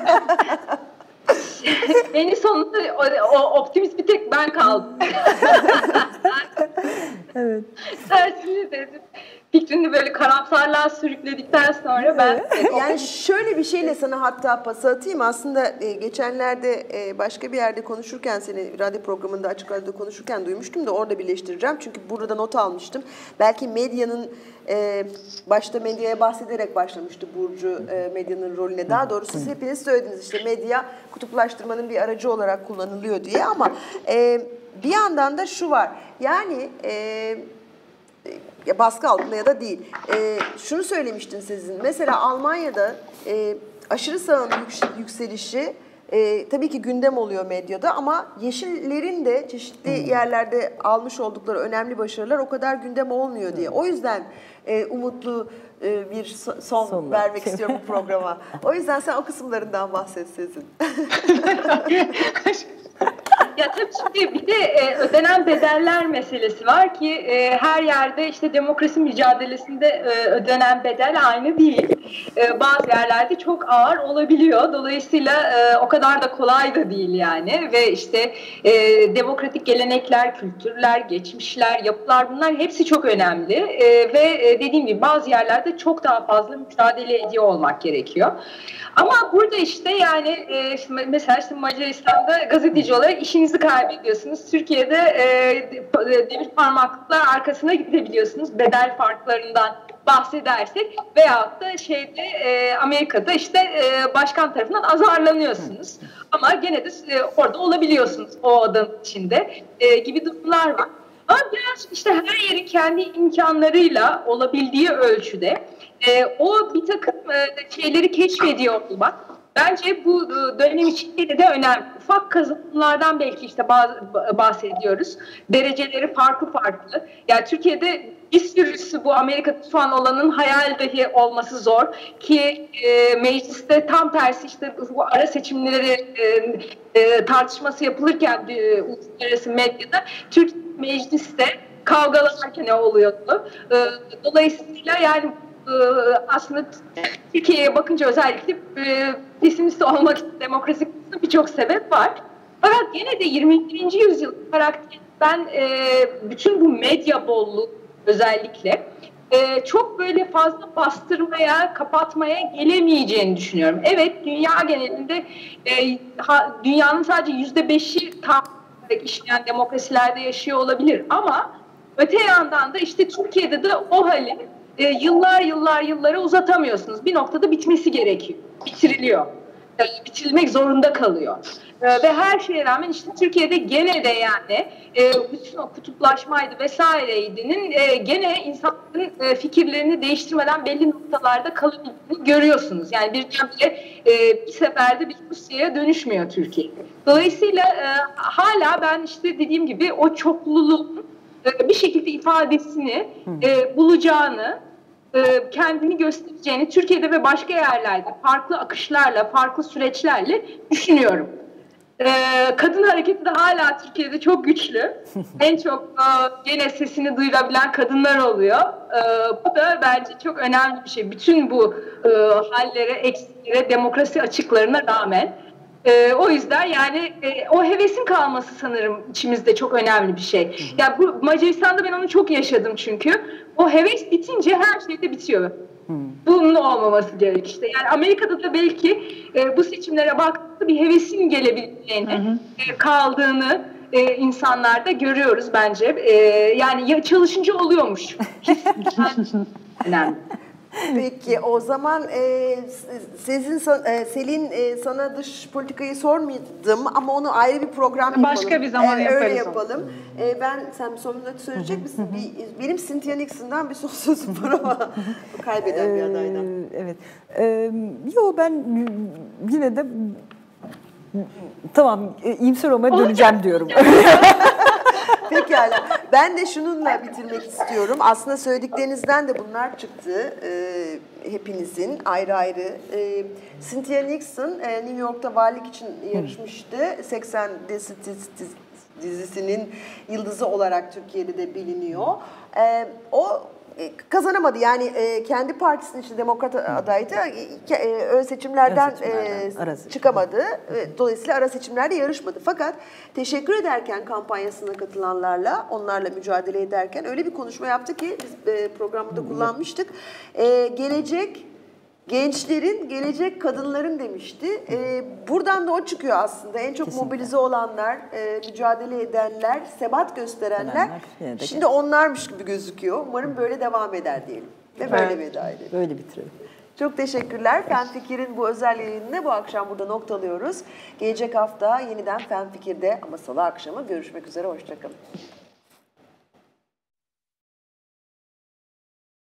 En sonunda o optimist bir tek ben kaldım. Evet. Tersini dedim. Fikrini böyle karamsarlığa sürükledikten sonra ben... Yani şöyle bir şeyle sana hatta pas atayım. Aslında geçenlerde başka bir yerde konuşurken seni radyo programında Açık Radyo'da konuşurken duymuştum da orada birleştireceğim. Çünkü burada not almıştım. Belki medyanın başta medyaya bahsederek başlamıştı Burcu medyanın rolüne. Daha doğrusu siz hepiniz söylediniz işte medya kutuplaştırmanın bir aracı olarak kullanılıyor diye ama bir yandan da şu var. Yani baskı altında ya da değil. Şunu söylemiştin sizin. Mesela Almanya'da aşırı sağın yükselişi tabii ki gündem oluyor medyada ama Yeşillerin de çeşitli yerlerde almış oldukları önemli başarılar o kadar gündem olmuyor diye. O yüzden umutlu bir son vermek istiyorum bu programa. O yüzden sen o kısımlarından bahset Sezin. Ya tabii şimdi bir de ödenen bedeller meselesi var ki her yerde işte demokrasi mücadelesinde ödenen bedel aynı değil. Bazı yerlerde çok ağır olabiliyor. Dolayısıyla o kadar da kolay da değil yani. Ve işte demokratik gelenekler, kültürler, geçmişler, yapılar bunlar hepsi çok önemli. Ve dediğim gibi bazı yerlerde çok daha fazla mücadele ediyor olmak gerekiyor. Ama burada işte yani mesela işte Macaristan'da gazeteci olarak işinizi kaybediyorsunuz. Türkiye'de demir parmaklıklar arkasına gidebiliyorsunuz. Bedel farklarından bahsedersek veyahut da Amerika'da işte başkan tarafından azarlanıyorsunuz. Ama gene de orada olabiliyorsunuz o odanın içinde gibi durumlar var. Ama biraz işte her yerin kendi imkanlarıyla olabildiği ölçüde o bir takım şeyleri keşfediyor olmak bence bu dönem içinde de önemli. Ufak kazanımlardan belki işte bahsediyoruz. Dereceleri farklı. Yani Türkiye'de bir sürüsü bu Amerika'da şu an olanın hayal dahi olması zor ki mecliste tam tersi işte bu ara seçimleri tartışması yapılırken uluslararası medyada Türk mecliste kavgalarken ne oluyordu. Dolayısıyla yani aslında Türkiye'ye bakınca özellikle pesimist olmak için demokrasi konusunda birçok sebep var. Fakat yine de 21. yüzyıl karakteri ben bütün bu medya bolluğu özellikle çok böyle fazla bastırmaya, kapatmaya gelemeyeceğini düşünüyorum. Evet, dünya genelinde dünyanın sadece %5'i tam işleyen demokrasilerde yaşıyor olabilir ama öte yandan da işte Türkiye'de de o hali yıllara uzatamıyorsunuz. Bir noktada bitmesi gerekiyor. Bitiriliyor. Bitirilmek zorunda kalıyor. Ve her şeye rağmen işte Türkiye'de gene de yani bütün o kutuplaşmaydı vesaireydi'nin gene insanların fikirlerini değiştirmeden belli noktalarda kalabildiğini görüyorsunuz. Yani birdenbire bir seferde bir Rusya'ya dönüşmüyor Türkiye. Dolayısıyla hala ben işte dediğim gibi o çokluluğun bir şekilde ifadesini bulacağını, kendini göstereceğini Türkiye'de ve başka yerlerde farklı akışlarla, farklı süreçlerle düşünüyorum. Kadın hareketi de hala Türkiye'de çok güçlü. En çok gene sesini duyurabilen kadınlar oluyor. Bu da bence çok önemli bir şey. Bütün bu hallere, eksikliklere, demokrasi açıklarına rağmen. O yüzden yani o hevesin kalması sanırım içimizde çok önemli bir şey. Ya bu Macaristan'da ben onu çok yaşadım çünkü. O heves bitince her şey de bitiyor. Bunun olmaması gerek işte. Yani Amerika'da da belki bu seçimlere baktığında bir hevesin gelebileceğini, kaldığını insanlarda görüyoruz bence. Yani ya çalışınca oluyormuş. Önemli. Peki o zaman Selin sana dış politikayı sormadım ama onu ayrı bir program yapalım. Başka bir zaman yaparız. Öyle yapalım. Sen sonunda söyleyecek misin? Benim Cynthia Nixon'dan bir son sözüm var ama kaybeden bir adaydan. Evet. Yo ben yine de tamam iyimser olmaya döneceğim diyorum. Pekala. Ben de şununla bitirmek istiyorum. Aslında söylediklerinizden de bunlar çıktı. Hepinizin ayrı ayrı. Cynthia Nixon New York'ta valilik için yarışmıştı. 80 dizisinin yıldızı olarak Türkiye'de de biliniyor. O kazanamadı. Yani kendi partisinin içinde demokrat adaydı. Ön seçimlerden çıkamadı. Dolayısıyla ara seçimlerde yarışmadı. Fakat teşekkür ederken kampanyasına katılanlarla, onlarla mücadele ederken öyle bir konuşma yaptı ki biz programda kullanmıştık. Gelecek gençlerin, gelecek kadınların demişti. Buradan da o çıkıyor aslında. En çok kesinlikle mobilize olanlar, mücadele edenler, sebat gösterenler. Şimdi onlarmış gibi gözüküyor. Umarım böyle devam eder diyelim. Ve böyle veda edelim. Böyle bitirelim. Çok teşekkürler. Fen Fikir'in bu özel yayınını bu akşam burada noktalıyoruz. Gelecek hafta yeniden Fen Fikir'de ama salı akşamı görüşmek üzere. Hoşçakalın.